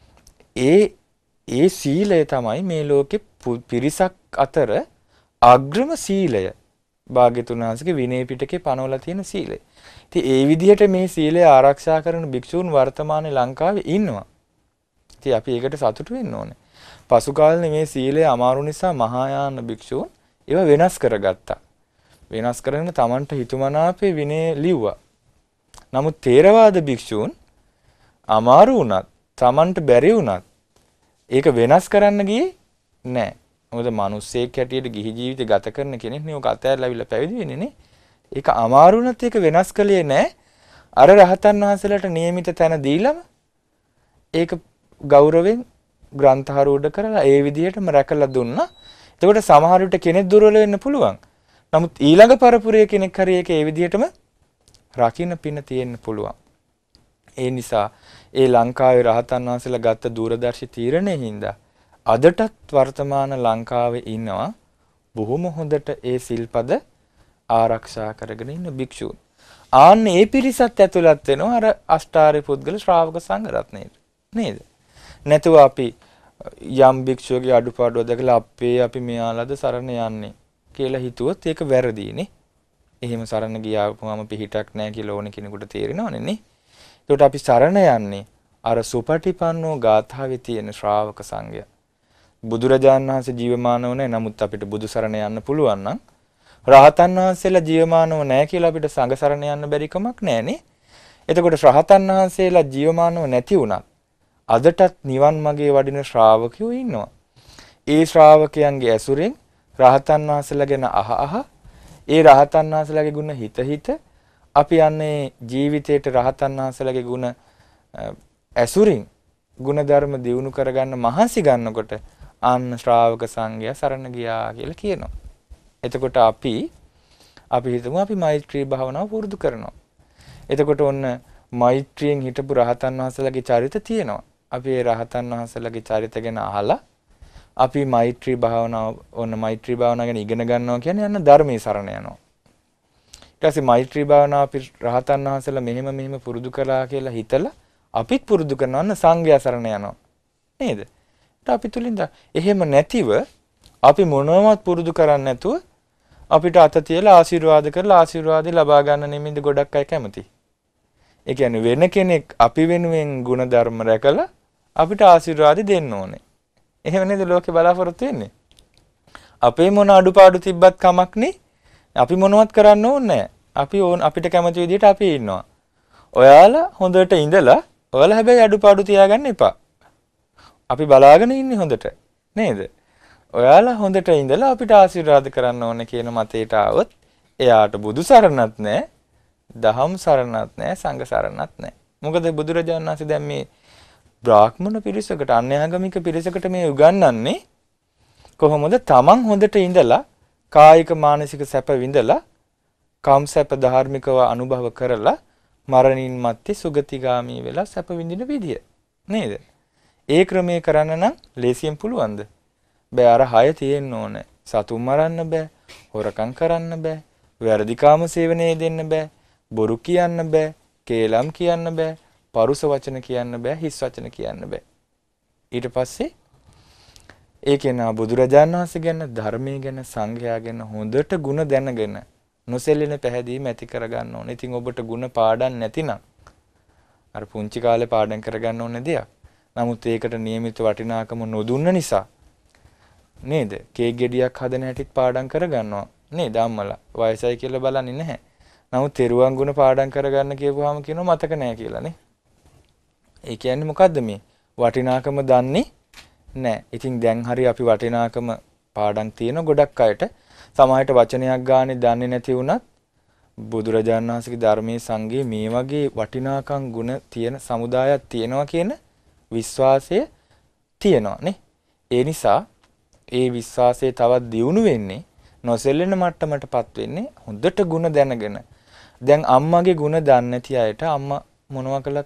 ඒ ඒ සීලය තමයි මේ ලෝකේ පිරිසක් අතර අග්‍රම සීලය. භාග්‍යතුන් වහන්සේගේ විනය පිටකේ පනවලා තියෙන සීලය. ඉතින් ඒ විදිහට මේ සීලය ආරක්ෂා කරන භික්ෂූන් වර්තමානයේ ලංකාවේ ඉන්නවා. ඉතින් අපි ඒකට සතුටු වෙන්න ඕනේ. පසු කාලේ මේ සීලය අමාරු නිසා මහායාන භික්ෂූන් ඒවා වෙනස් කරගත්තා. වෙනස් කරගෙන Tamanට හිතුමනාපේ විනය ලිව්වා. නමුත් ථේරවාද භික්ෂූන් අමාරු වුණත් Tamanට බැරි වුණත් ඒක වෙනස් කරන්න ගියේ නැහැ. මොකද මිනිස්සෙක් හැටියට ගිහි ජීවිතය ගත කරන කෙනෙක් නේ ඔක අතහැරලාවිලා පැවිදි වෙන්නේ නේ. ඒක අමාරු වුණත් ඒක වෙනස් කළේ නැහැ. අර රහතන් වහන්සේලාට නියමිත තැන දීලම ඒක ගෞරවයෙන් ග්‍රන්ථාරූඪ කරලා ඒ විදිහටම රැකලා දුන්නා. එතකොට සමහර විට කෙනෙක් දුර්වල වෙන්න පුළුවන්. නමුත් ඊළඟ පරපුරේ කෙනෙක් හරි ඒක ඒ විදිහටම රකින්න පින තියෙන්න පුළුවන්. ඒ නිසා ඒ ලංකාවේ රහතන් වහන්සේලා ගත්ත දූරදර්ශී තීරණයෙන් හින්දා අදටත් වර්තමාන ලංකාවේ ඉන්නවා බොහොම හොඳට ඒ සිල්පද ආරක්ෂා කරගෙන ඉන්න භික්ෂූන්. ආන්න ඒ පිරිසත් ඇතුළත් වෙනවා අර අෂ්ටාර්ය පුද්ගල ශ්‍රාවක සංඝ රත්නයේ. නේද? නැතුව අපි යම් භික්ෂුවගේ අඩුපාඩුව දැකලා අපේ අපි මෙයාලද සරණ යන්නේ කියලා හිතුවොත් ඒක වැරදිනේ. එහෙම සරණ ගියාම පිහිටක් නැහැ කියලා ඕන කෙනෙකුට තේරෙනවනේ නේ. ඒකට අපි සරණ යන්නේ අර සුපටිපන්නෝ ගාථාවේ තියෙන ශ්‍රාවක සංඝයා. බුදුරජාණන් වහන්සේ ජීවමානව නැහැ. නමුත් අපිට බුදු සරණ යන්න පුළුවන් නම් රහතන් වහන්සේලා ජීවමානව නැහැ කියලා අපිට සංඝ සරණ යන්න බැරි කමක් නැහනේ. එතකොට රහතන් වහන්සේලා ජීවමානව නැති වුණත් අදටත් නිවන් මාගේ වඩින ශ්‍රාවකයෝ ඉන්නවා. ඒ ශ්‍රාවකයන්ගේ ඇසුරෙන් රහතන් වහන්සේලා ගැන අහ අහ ඒ රහතන් වහන්සේලාගේ ගුණ හිත හිත අපි යන්නේ ජීවිතේට රහතන් වහන්සේලාගේ ගුණ ඇසුරින් ගුණධර්ම දියුණු කරගන්න මහන්සි ගන්නකොට අන්න ශ්‍රාවක සංඝයා සරණ ගියා කියලා කියනවා. එතකොට අපි අපි හිතමු අපි මෛත්‍රී භාවනාව පුරුදු කරනවා. එතකොට ඔන්න මෛත්‍රියෙන් හිටපු රහතන් වහන්සේලාගේ චරිත තියෙනවා. අපි ඒ රහතන් වහන්සේලාගේ චරිත ගැන අහලා අපි මෛත්‍රී භාවනාව ඔන්න මෛත්‍රී භාවනාව ගැන ඉගෙන ගන්නවා කියන්නේ යන ධර්මයේ සරණ යනවා. ඊට පස්සේ මෛත්‍රී භාවනාව අපි රහතන් වහන්සේලා මෙහෙම මෙහෙම පුරුදු කළා කියලා හිතලා අපිත් පුරුදු කරනවා නම් සංඝයා සරණ යනවා. නේද? ඊට අපි තුලින්ද එහෙම නැතිව අපි මොනවවත් පුරුදු කරන්නේ නැතුව අපිට අත තියලා ආශිර්වාද කරලා ආශිර්වාදي ලබා ගන්න නෙමෙයිද ගොඩක් අය කැමති. ඒ කියන්නේ වෙන කෙනෙක් අපි වෙනුවෙන් ಗುಣධර්ම රැකලා අපිට ආශිර්වාද දෙන්න ඕනේ. එහෙම නේද ලෝකේ බලාපොරොත්තු වෙන්නේ? අපේ මොන අඩුපාඩු තිබ්බත් කමක් නේ. අපි මොනවත් කරන්න ඕනේ අපි ඕන අපිට කැමති විදිහට අපි ඉන්නවා. ඔයාලා හොඳට ඉඳලා ඔයාලා හැබැයි අඩුපාඩු තියාගන්න එපා. අපි බලාගෙන ඉන්නේ හොඳට. නේද? ඔයාලා හොඳට ඉඳලා අපිට ආශිර්වාද කරන්න ඕනේ කියන මතයට આવොත් එයාට බුදු සරණත් නැහැ, දහම් සරණත් නැහැ, සංඝ සරණත් නැහැ. මොකද බුදුරජාණන් වහන්සේ දැන් මේ බ්‍රාහ්මණ පිරිසකට අන්‍යාගමික පිරිසකට මේ උගන්වන්නේ කොහොමද? තමන් හොඳට ඉඳලා කායික මානසික සැප විඳලා කාම සැප ධාර්මිකව අනුභව කරලා මරණින් මත්තේ සුගතිගාමී වෙලා සැප විඳින විදිය. නේද? ඒ ක්‍රමයේ කරන්න නම් ලේසියෙන් පුළුවන්ද? බෑ. අර හය තියෙන්න ඕනේ. සතුන් මරන්න බෑ, හොරකම් කරන්න බෑ, වැරදි කාම සේවනයේ දෙන්න බෑ, බොරු කියන්න බෑ, කේලම් කියන්න බෑ, පරුස වචන කියන්න බෑ, හිස් වචන කියන්න බෑ. ඊට පස්සේ ඒකේන බුදුරජාණන් වහන්සේ ගැන, ධර්මයේ ගැන, සංඝයා ගැන හොඳට ಗುಣ දැනගෙන නොසෙල්ලෙන පැහැදීම ඇති කරගන්න ඕනේ. ඉතින් ඔබට ಗುಣ පාඩම් නැතිනම් අර පුංචි කාලේ පාඩම් කරගන්න ඕනේ දෙයක්. නමුත් ඒකට નિયમિત වටිනාකම නොදුන්න නිසා නේද? කේක් ගෙඩියක් හදන හැටිත් පාඩම් කරගන්නවා. නේද අම්මලා? වයසයි කියලා බලන්නේ නැහැ. නමුත් තෙරුවන් ගුණ පාඩම් කරගන්න කියපුවාම කියනවා මතක නැහැ කියලා නේ. ඒ කියන්නේ මොකද්ද මේ? වටිනාකම දන්නේ නැහැ. ඉතින් දැන් හරි අපි වටිනාකම පාඩම් තියෙන ගොඩක් අයට සමාහයට වචනයක් ගානේ දන්නේ නැති වුණත් බුදුරජාණන් වහන්සේගේ ධර්මයේ සංගයේ මේ වගේ වටිනාකම් ගුණ තියෙන සමුදායක් තියෙනවා කියන විශ්වාසය තියෙනවා නේ. ඒ නිසා ඒ විශ්වාසය තවත් දියුණු වෙන්නේ නොසෙල්ලෙන මට්ටමටපත් වෙන්නේ හොඳට ගුණ දැනගෙන. දැන් අම්මගේ ගුණ දන්නේ නැති අයට අම්මා මොනවා කළත්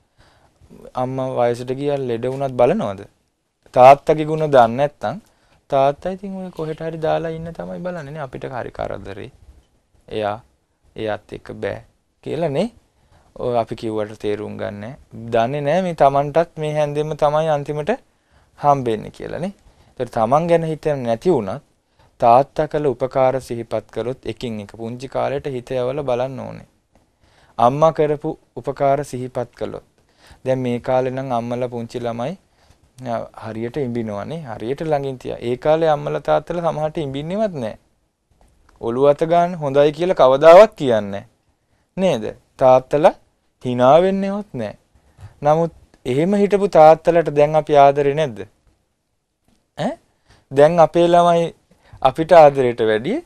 අම්මා වයසට ගියා ලෙඩ වුණත් බලනවද? තාත්තගේ ගුණ දන්නේ නැත්නම් තාත්තා ඉතින් ඔය කොහෙට හරි දාලා ඉන්න තමයි බලන්නේ නේ අපිට හරි කරදරේ. එයා එයාත් එක්ක බෑ කියලා නේ. ඔය අපි කිව්වට තේරුම් ගන්නෑ. දන්නේ නැහැ මේ Tamanටත් මේ හැන්දෙම තමයි අන්තිමට හම්බෙන්නේ කියලා නේ. ඒතර Taman ගැන හිතන්නේ නැති වුණත් තාත්තා කළ උපකාර සිහිපත් කළොත් එකින් එක පුංචි කාලේට හිත යවලා බලන්න ඕනේ. අම්මා කරපු උපකාර සිහිපත් කළොත් දැන් මේ කාලේ නම් අම්මලා පුංචි ළමයි හරියට ඉඹිනවනේ. හරියට ළඟින් තියා. ඒ කාලේ අම්මලා තාත්තලා සමහරට ඉඹින්නේවත් නැහැ. ඔළුව අත ගන්න හොඳයි කියලා කවදාවත් කියන්නේ නේද? තාත්තලා hina වෙන්නේවත් නැහැ. නමුත් එහෙම හිටපු තාත්තලාට දැන් අපි ආදරේ නැද්ද? ඈ? දැන් අපේ ළමයි අපිට ආදරයට වැඩිය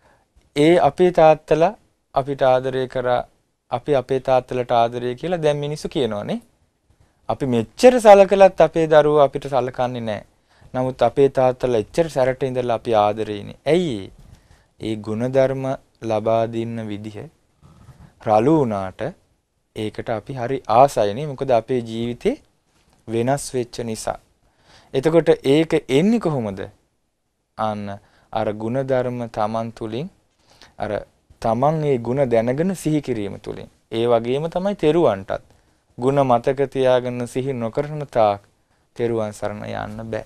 ඒ අපේ තාත්තලා අපිට ආදරය කරා අපි අපේ තාත්තලට ආදරය කියලා දැන් මිනිස්සු කියනවානේ. අපි මෙච්චර සලකලත් අපේ දරුවෝ අපිට සලකන්නේ නැහැ. නමුත් අපේ තාත්තලා එච්චර සැරට ඉඳලා අපි ආදරේනේ. ඇයි? ඒ ಗುಣධර්ම ලබා දෙන්න විදිහ රළු වුණාට ඒකට අපි හරි ආසයිනේ. මොකද අපේ ජීවිතේ වෙනස් වෙච්ච නිසා. එතකොට ඒක එන්නේ කොහොමද? අන්න අර ಗುಣධර්ම තමන් තුලින් අර තමන් ඒ ಗುಣ දැනගෙන සිහි කිරීම තුලින්. ඒ වගේම තමයි තෙරුවන්ටත් ಗುಣ මතක තියාගෙන සිහි නොකරන තාක් තෙරුවන් සරණ යන්න බෑ.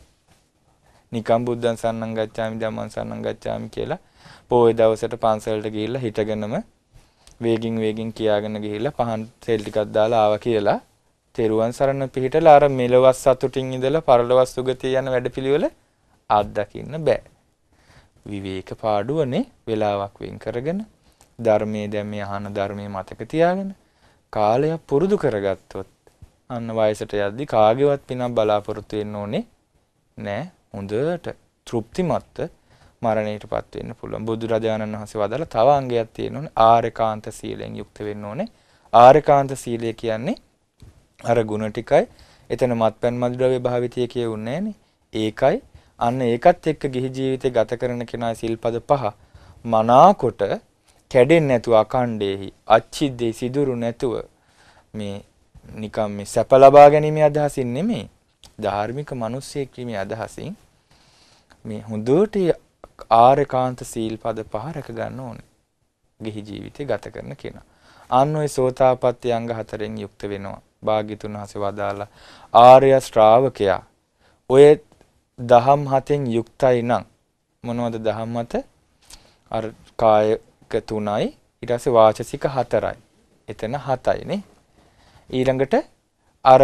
නිකම් බුද්ධං සරණං ගච්ඡාමි ධම්මං සරණං ගච්ඡාමි කියලා පොයේ දවසට පන්සලට ගිහිල්ලා හිටගෙනම වේගින් වේගින් කියාගෙන ගිහිල්ලා පහන් තෙල් ටිකක් දාලා ආවා කියලා තෙරුවන් සරණ පිහිටලා අර මෙලොවස් සතුටින් ඉඳලා පරලොවස් සුගතිය යන වැඩපිළිවෙල අත්දකින්න බෑ. විවේක පාඩුවනේ වෙලාවක් වෙන් කරගෙන ධර්මයේ දැන් මේ අහන ධර්මයේ මතක තියාගෙන කාලයක් පුරුදු කරගත්තොත් අන්න වයසට යද්දි කාගේවත් පිනක් බලාපොරොත්තු වෙන්න ඕනේ නෑ. හොඳට තෘප්තිමත් මරණයටපත් වෙන්න පුළුවන්. බුදුරජාණන් වහන්සේ වදාළ තව අංගයක් තියෙනෝනේ ආරේකාන්ත සීලෙන් යුක්ත වෙන්න ඕනේ. ආරේකාන්ත සීලය කියන්නේ අර ගුණ ටිකයි එතන මත්පැන් මදුද්‍රව්‍ය භාවිතය කියුන්නේ නෑනේ. ඒකයි අන්න ඒකත් එක්ක ගිහි ජීවිතේ ගත කරන කෙනා සිල්පද පහ මනාකොට කැඩෙන්නේ නැතුව අකණ්ඩේහි අච්චිද්දේ සිදුරු නැතුව මේ නිකම් මේ සැප ලබා ගැනීම අදහසින් නෙමෙයි ධාර්මික මිනිස්සෙක් වීමේ අදහසින් මේ හොඳට ආරේකාන්ත සීල්පද පහ රැක ගන්න ඕනේ. ගිහි ජීවිතේ ගත කරන කෙනා. අන්න ඔය සෝතාපට්ටි අංග හතරෙන් යුක්ත වෙනවා. භාග්‍යතුන් වහන්සේ වදාලා ආර්ය ශ්‍රාවකයා ඔය දහම් හතෙන් යුක්තයි නම් මොනවද දහම් හත? අර කායක තුනයි ඊට පස්සේ වාචසික හතරයි. එතන හතයි නේ. ඊළඟට අර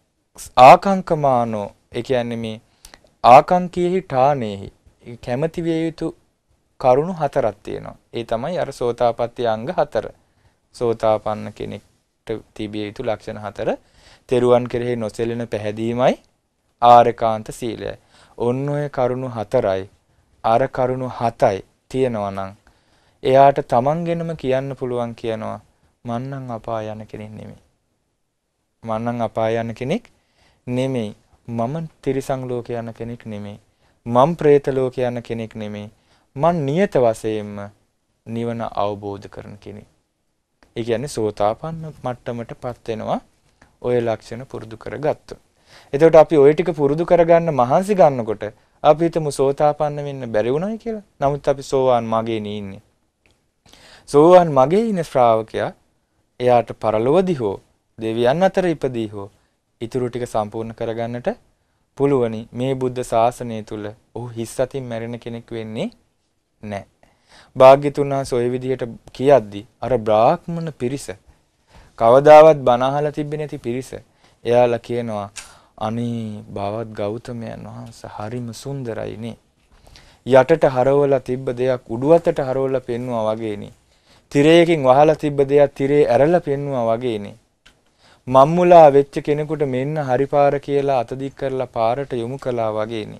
ආකාංකමානෝ ඒ කියන්නේ මේ ආකාංකීහි ඨානේහි කැමැති විය යුතු කරුණු හතරක් තියෙනවා. ඒ තමයි අර සෝතාපට්ටි අංග හතර. සෝතාපන්න කෙනෙක්ට තිබිය යුතු ලක්ෂණ හතර. තෙරුවන් කෙරෙහි නොසැලෙන පැහැදීමයි ආරේකාන්ත සීලයයි. ඔන්න ඔය කරුණු හතරයි අර කරුණු හතයි තියෙනවා නම් එයාට තමන්ගෙනම කියන්න පුළුවන් කියනවා මං නම් අපාය යන කෙනෙක් නෙමෙයි. මං නම් අපාය යන කෙනෙක් නෙමෙයි. මම තිරිසන් ලෝක යන කෙනෙක් නෙමෙයි. මම പ്രേත ලෝක යන කෙනෙක් නෙමෙයි. මං නියත වශයෙන්ම නිවන අවබෝධ කරන කෙනෙක්. ඒ කියන්නේ සෝතාපන්න මට්ටමටපත් වෙනවා ඔය ලක්ෂණ පුරුදු කරගත්තොත්. එතකොට අපි ওই ටික පුරුදු කරගන්න මහන්සි ගන්නකොට අපි හිතමු සෝතාපන්න වෙන්න බැරි වුණායි කියලා. නමුත් අපි සෝවාන් මගේ නේ ඉන්නේ. සෝවාන් මගේ ඉන්න ශ්‍රාවකයා එයාට පරලොවදී හෝ දෙවියන් අතර ඉපදී හෝ ඊටු ටික සම්පූර්ණ කරගන්නට පුළුවනි. මේ බුද්ධ ශාසනය තුල ඔහු හිස් අතින් මැරෙන කෙනෙක් වෙන්නේ නැහැ. භාග්‍යතුන් වහන්සේ ওই විදිහට කියද්දි අර බ්‍රාහ්මණ පිරිස කවදාවත් බණ අහලා තිබෙන්නේ නැති පිරිස එයාලා කියනවා අනේ බවත් ගෞතමයන් වහන්සේ හරිම සුන්දරයිනේ. යටට හරවලා තිබ්බ දෙයක් උඩුවතට හරවලා පෙන්නුවා වගේනේ. තිරයකින් වහලා තිබ්බ දෙයක් තිරේ ඇරලා පෙන්නුවා වගේනේ. මම්මුලා වෙච්ච කෙනෙකුට මෙන්න හරි පාර කියලා අත දික් කරලා පාරට යොමු කළා වගේනේ.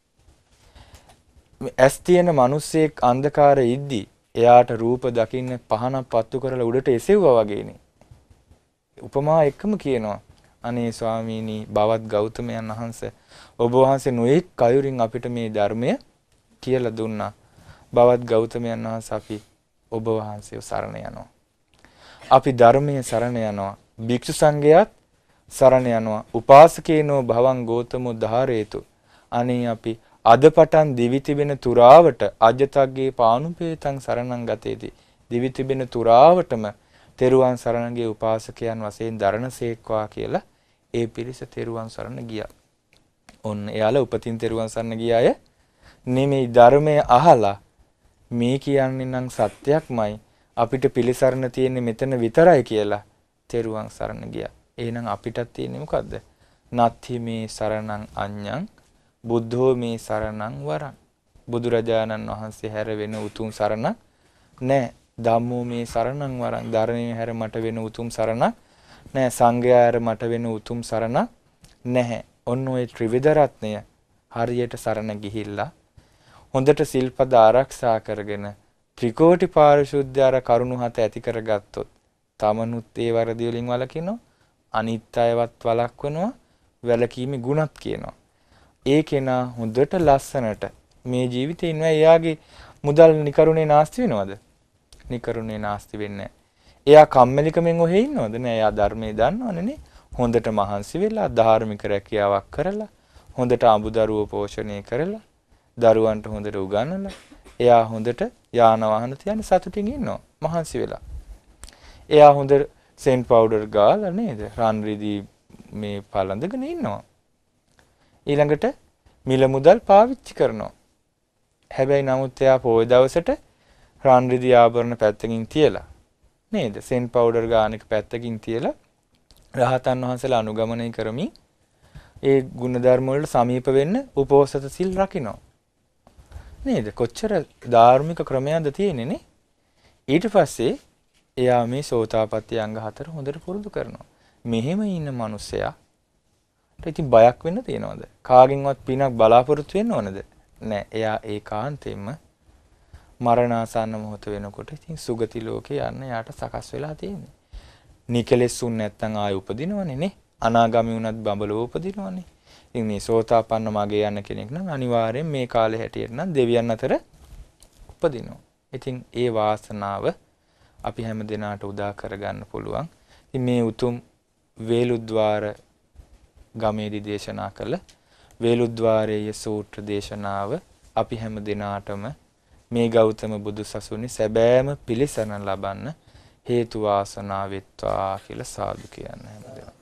ඇස් තියෙන මිනිස්සෙක් අන්ධකාරයේ ඉද්දි එයාට රූප දකින්න පහනක් පත්තු කරලා උඩට එසෙව්වා වගේනේ. උපමා එකම කියනවා අනේ ස්වාමීනි බවත් ගෞතමයන් වහන්සේ ඔබ වහන්සේ නොඑක් කයුරින් අපිට මේ ධර්මය කියලා දුන්නා. බවත් ගෞතමයන් වහන්සේ අපි ඔබ වහන්සේව සරණ යනවා. අපි ධර්මයේ සරණ යනවා. භික්ෂු සංඝයාත් සරණ යනවා. උපාසකේනෝ භවං ගෝතමෝ ධාරේතු. අනේ අපි අද පටන් දිවි තිබෙන තුරාවට අජතග්ගේ පානුපේතං සරණං ගතේති. දිවි තිබෙන තුරාවටම තෙරුවන් සරණගේ උපාසකයන් වශයෙන් දරණසේක්වා කියලා ඒ පිරිස තෙරුවන් සරණ ගියා. ඔන්න එයාලා උපතින් තෙරුවන් සරණ ගිය අය නෙමෙයි ධර්මය අහලා මේ කියන්නේ නම් සත්‍යයක්මයි අපිට පිළිසරණ තියෙන්නේ මෙතන විතරයි කියලා තෙරුවන් සරණ ගියා. එහෙනම් අපිටත් තියෙන්නේ මොකද්ද? නත්ථි මේ සරණං අඤ්ඤං බුද්ධෝ මේ සරණං වරං. බුදුරජාණන් වහන්සේ හැර වෙන උතුම් සරණ නැහැ. ධම්මෝ මේ සරණං වරං. ධර්මයේ හැර මට වෙන උතුම් සරණක් නැහැ. සංඝයා හැර මට වෙන උතුම් සරණක් නැහැ. ඔන්න ඔය ත්‍රිවිධ රත්නය හරියට සරණ ගිහිල්ලා හොඳට සිල්පද ආරක්ෂා කරගෙන ත්‍රිකෝටි පාරිශුද්ධ අර කරුණු හත ඇති කරගත්තොත් තමනුත් ඒ වරදි වලින් වළකිනවා අනිත් අයවත් වළක්වනවා වැළකීමේ ගුණත් කියනවා. ඒ කෙනා හොඳට ලස්සනට මේ ජීවිතේ ඉන්නවා. එයාගේ මුදල් නිකරුණේ නාස්ති වෙනවද? නිකරුණේ නාස්ති වෙන්නේ නැහැ. එයා කම්මැලිකමෙන් ඔහෙ ඉන්නවද? නෑ. එයා ධර්මයේ දන්නවනේ නේ. හොඳට මහන්සි වෙලා ධාර්මික රැකියාවක් කරලා හොඳට අඹදරුවෝ පෝෂණය කරලා දරුවන්ට හොඳට උගන්වලා එයා හොඳට යාන වාහන තියන සතුටින් ඉන්නවා මහන්සි වෙලා. එයා හොඳ සෙන් පවුඩර් ගාලා නේද? රන් රිදී මේ පළඳගෙන ඉන්නවා. ඊළඟට මිල මුදල් පාවිච්චි කරනවා. හැබැයි නමුත් එයා පොය දවසට රන් රිදී ආභරණ පැත්තකින් තියලා නේද? සෙන් පවුඩර් ගානක පැත්තකින් තියලා රහතන් වහන්සේලා අනුගමනය කරමින් ඒ ගුණධර්ම වලට සමීප වෙන්න උපෝසත සිල් රකින්න. නේද? කොච්චර ධාර්මික ක්‍රමයක්ද තියෙන්නේ නේ? ඊට පස්සේ එයා මේ සෝතාපට්ටි අංග හතර හොඳට පුරුදු කරනවා. මෙහෙම ඉන්න මිනිස්සයා ඉතින් බයක් වෙන්න තියනවද? කාගෙන්වත් පිනක් බලාපොරොත්තු වෙන්න ඕනද? නෑ. එයා ඒකාන්තයෙන්ම මරණාසන්න මොහොත වෙනකොට ඉතින් සුගති ලෝකේ යන්න යාට සකස් වෙලා තියෙන්නේ. නිකලෙසුන් නැත්තම් ආය උපදිනවනේ නේ. අනාගාමී වුණත් බඹලෝ උපදිනවනේ. ඉතින් මේ සෝතාපන්න මාගේ යන කෙනෙක් නම් අනිවාර්යෙන් මේ කාලේ හැටියට නම් දෙවියන් අතර උපදිනවා. ඉතින් ඒ වාසනාව අපි හැම දිනාට උදා කරගන්න පුළුවන්. ඉතින් මේ උතුම් වේලුද්වාර ගමේදී දේශනා කළ වේලුද්වාරයේ සූත්‍ර දේශනාව අපි හැම දිනාටම මේ ගෞතම බුදු සසුනේ සැබෑම පිළිසරණ ලබන්න හේතු වාසනා වෙත්වා කියලා සාදු කියන්න හැමදෙනා.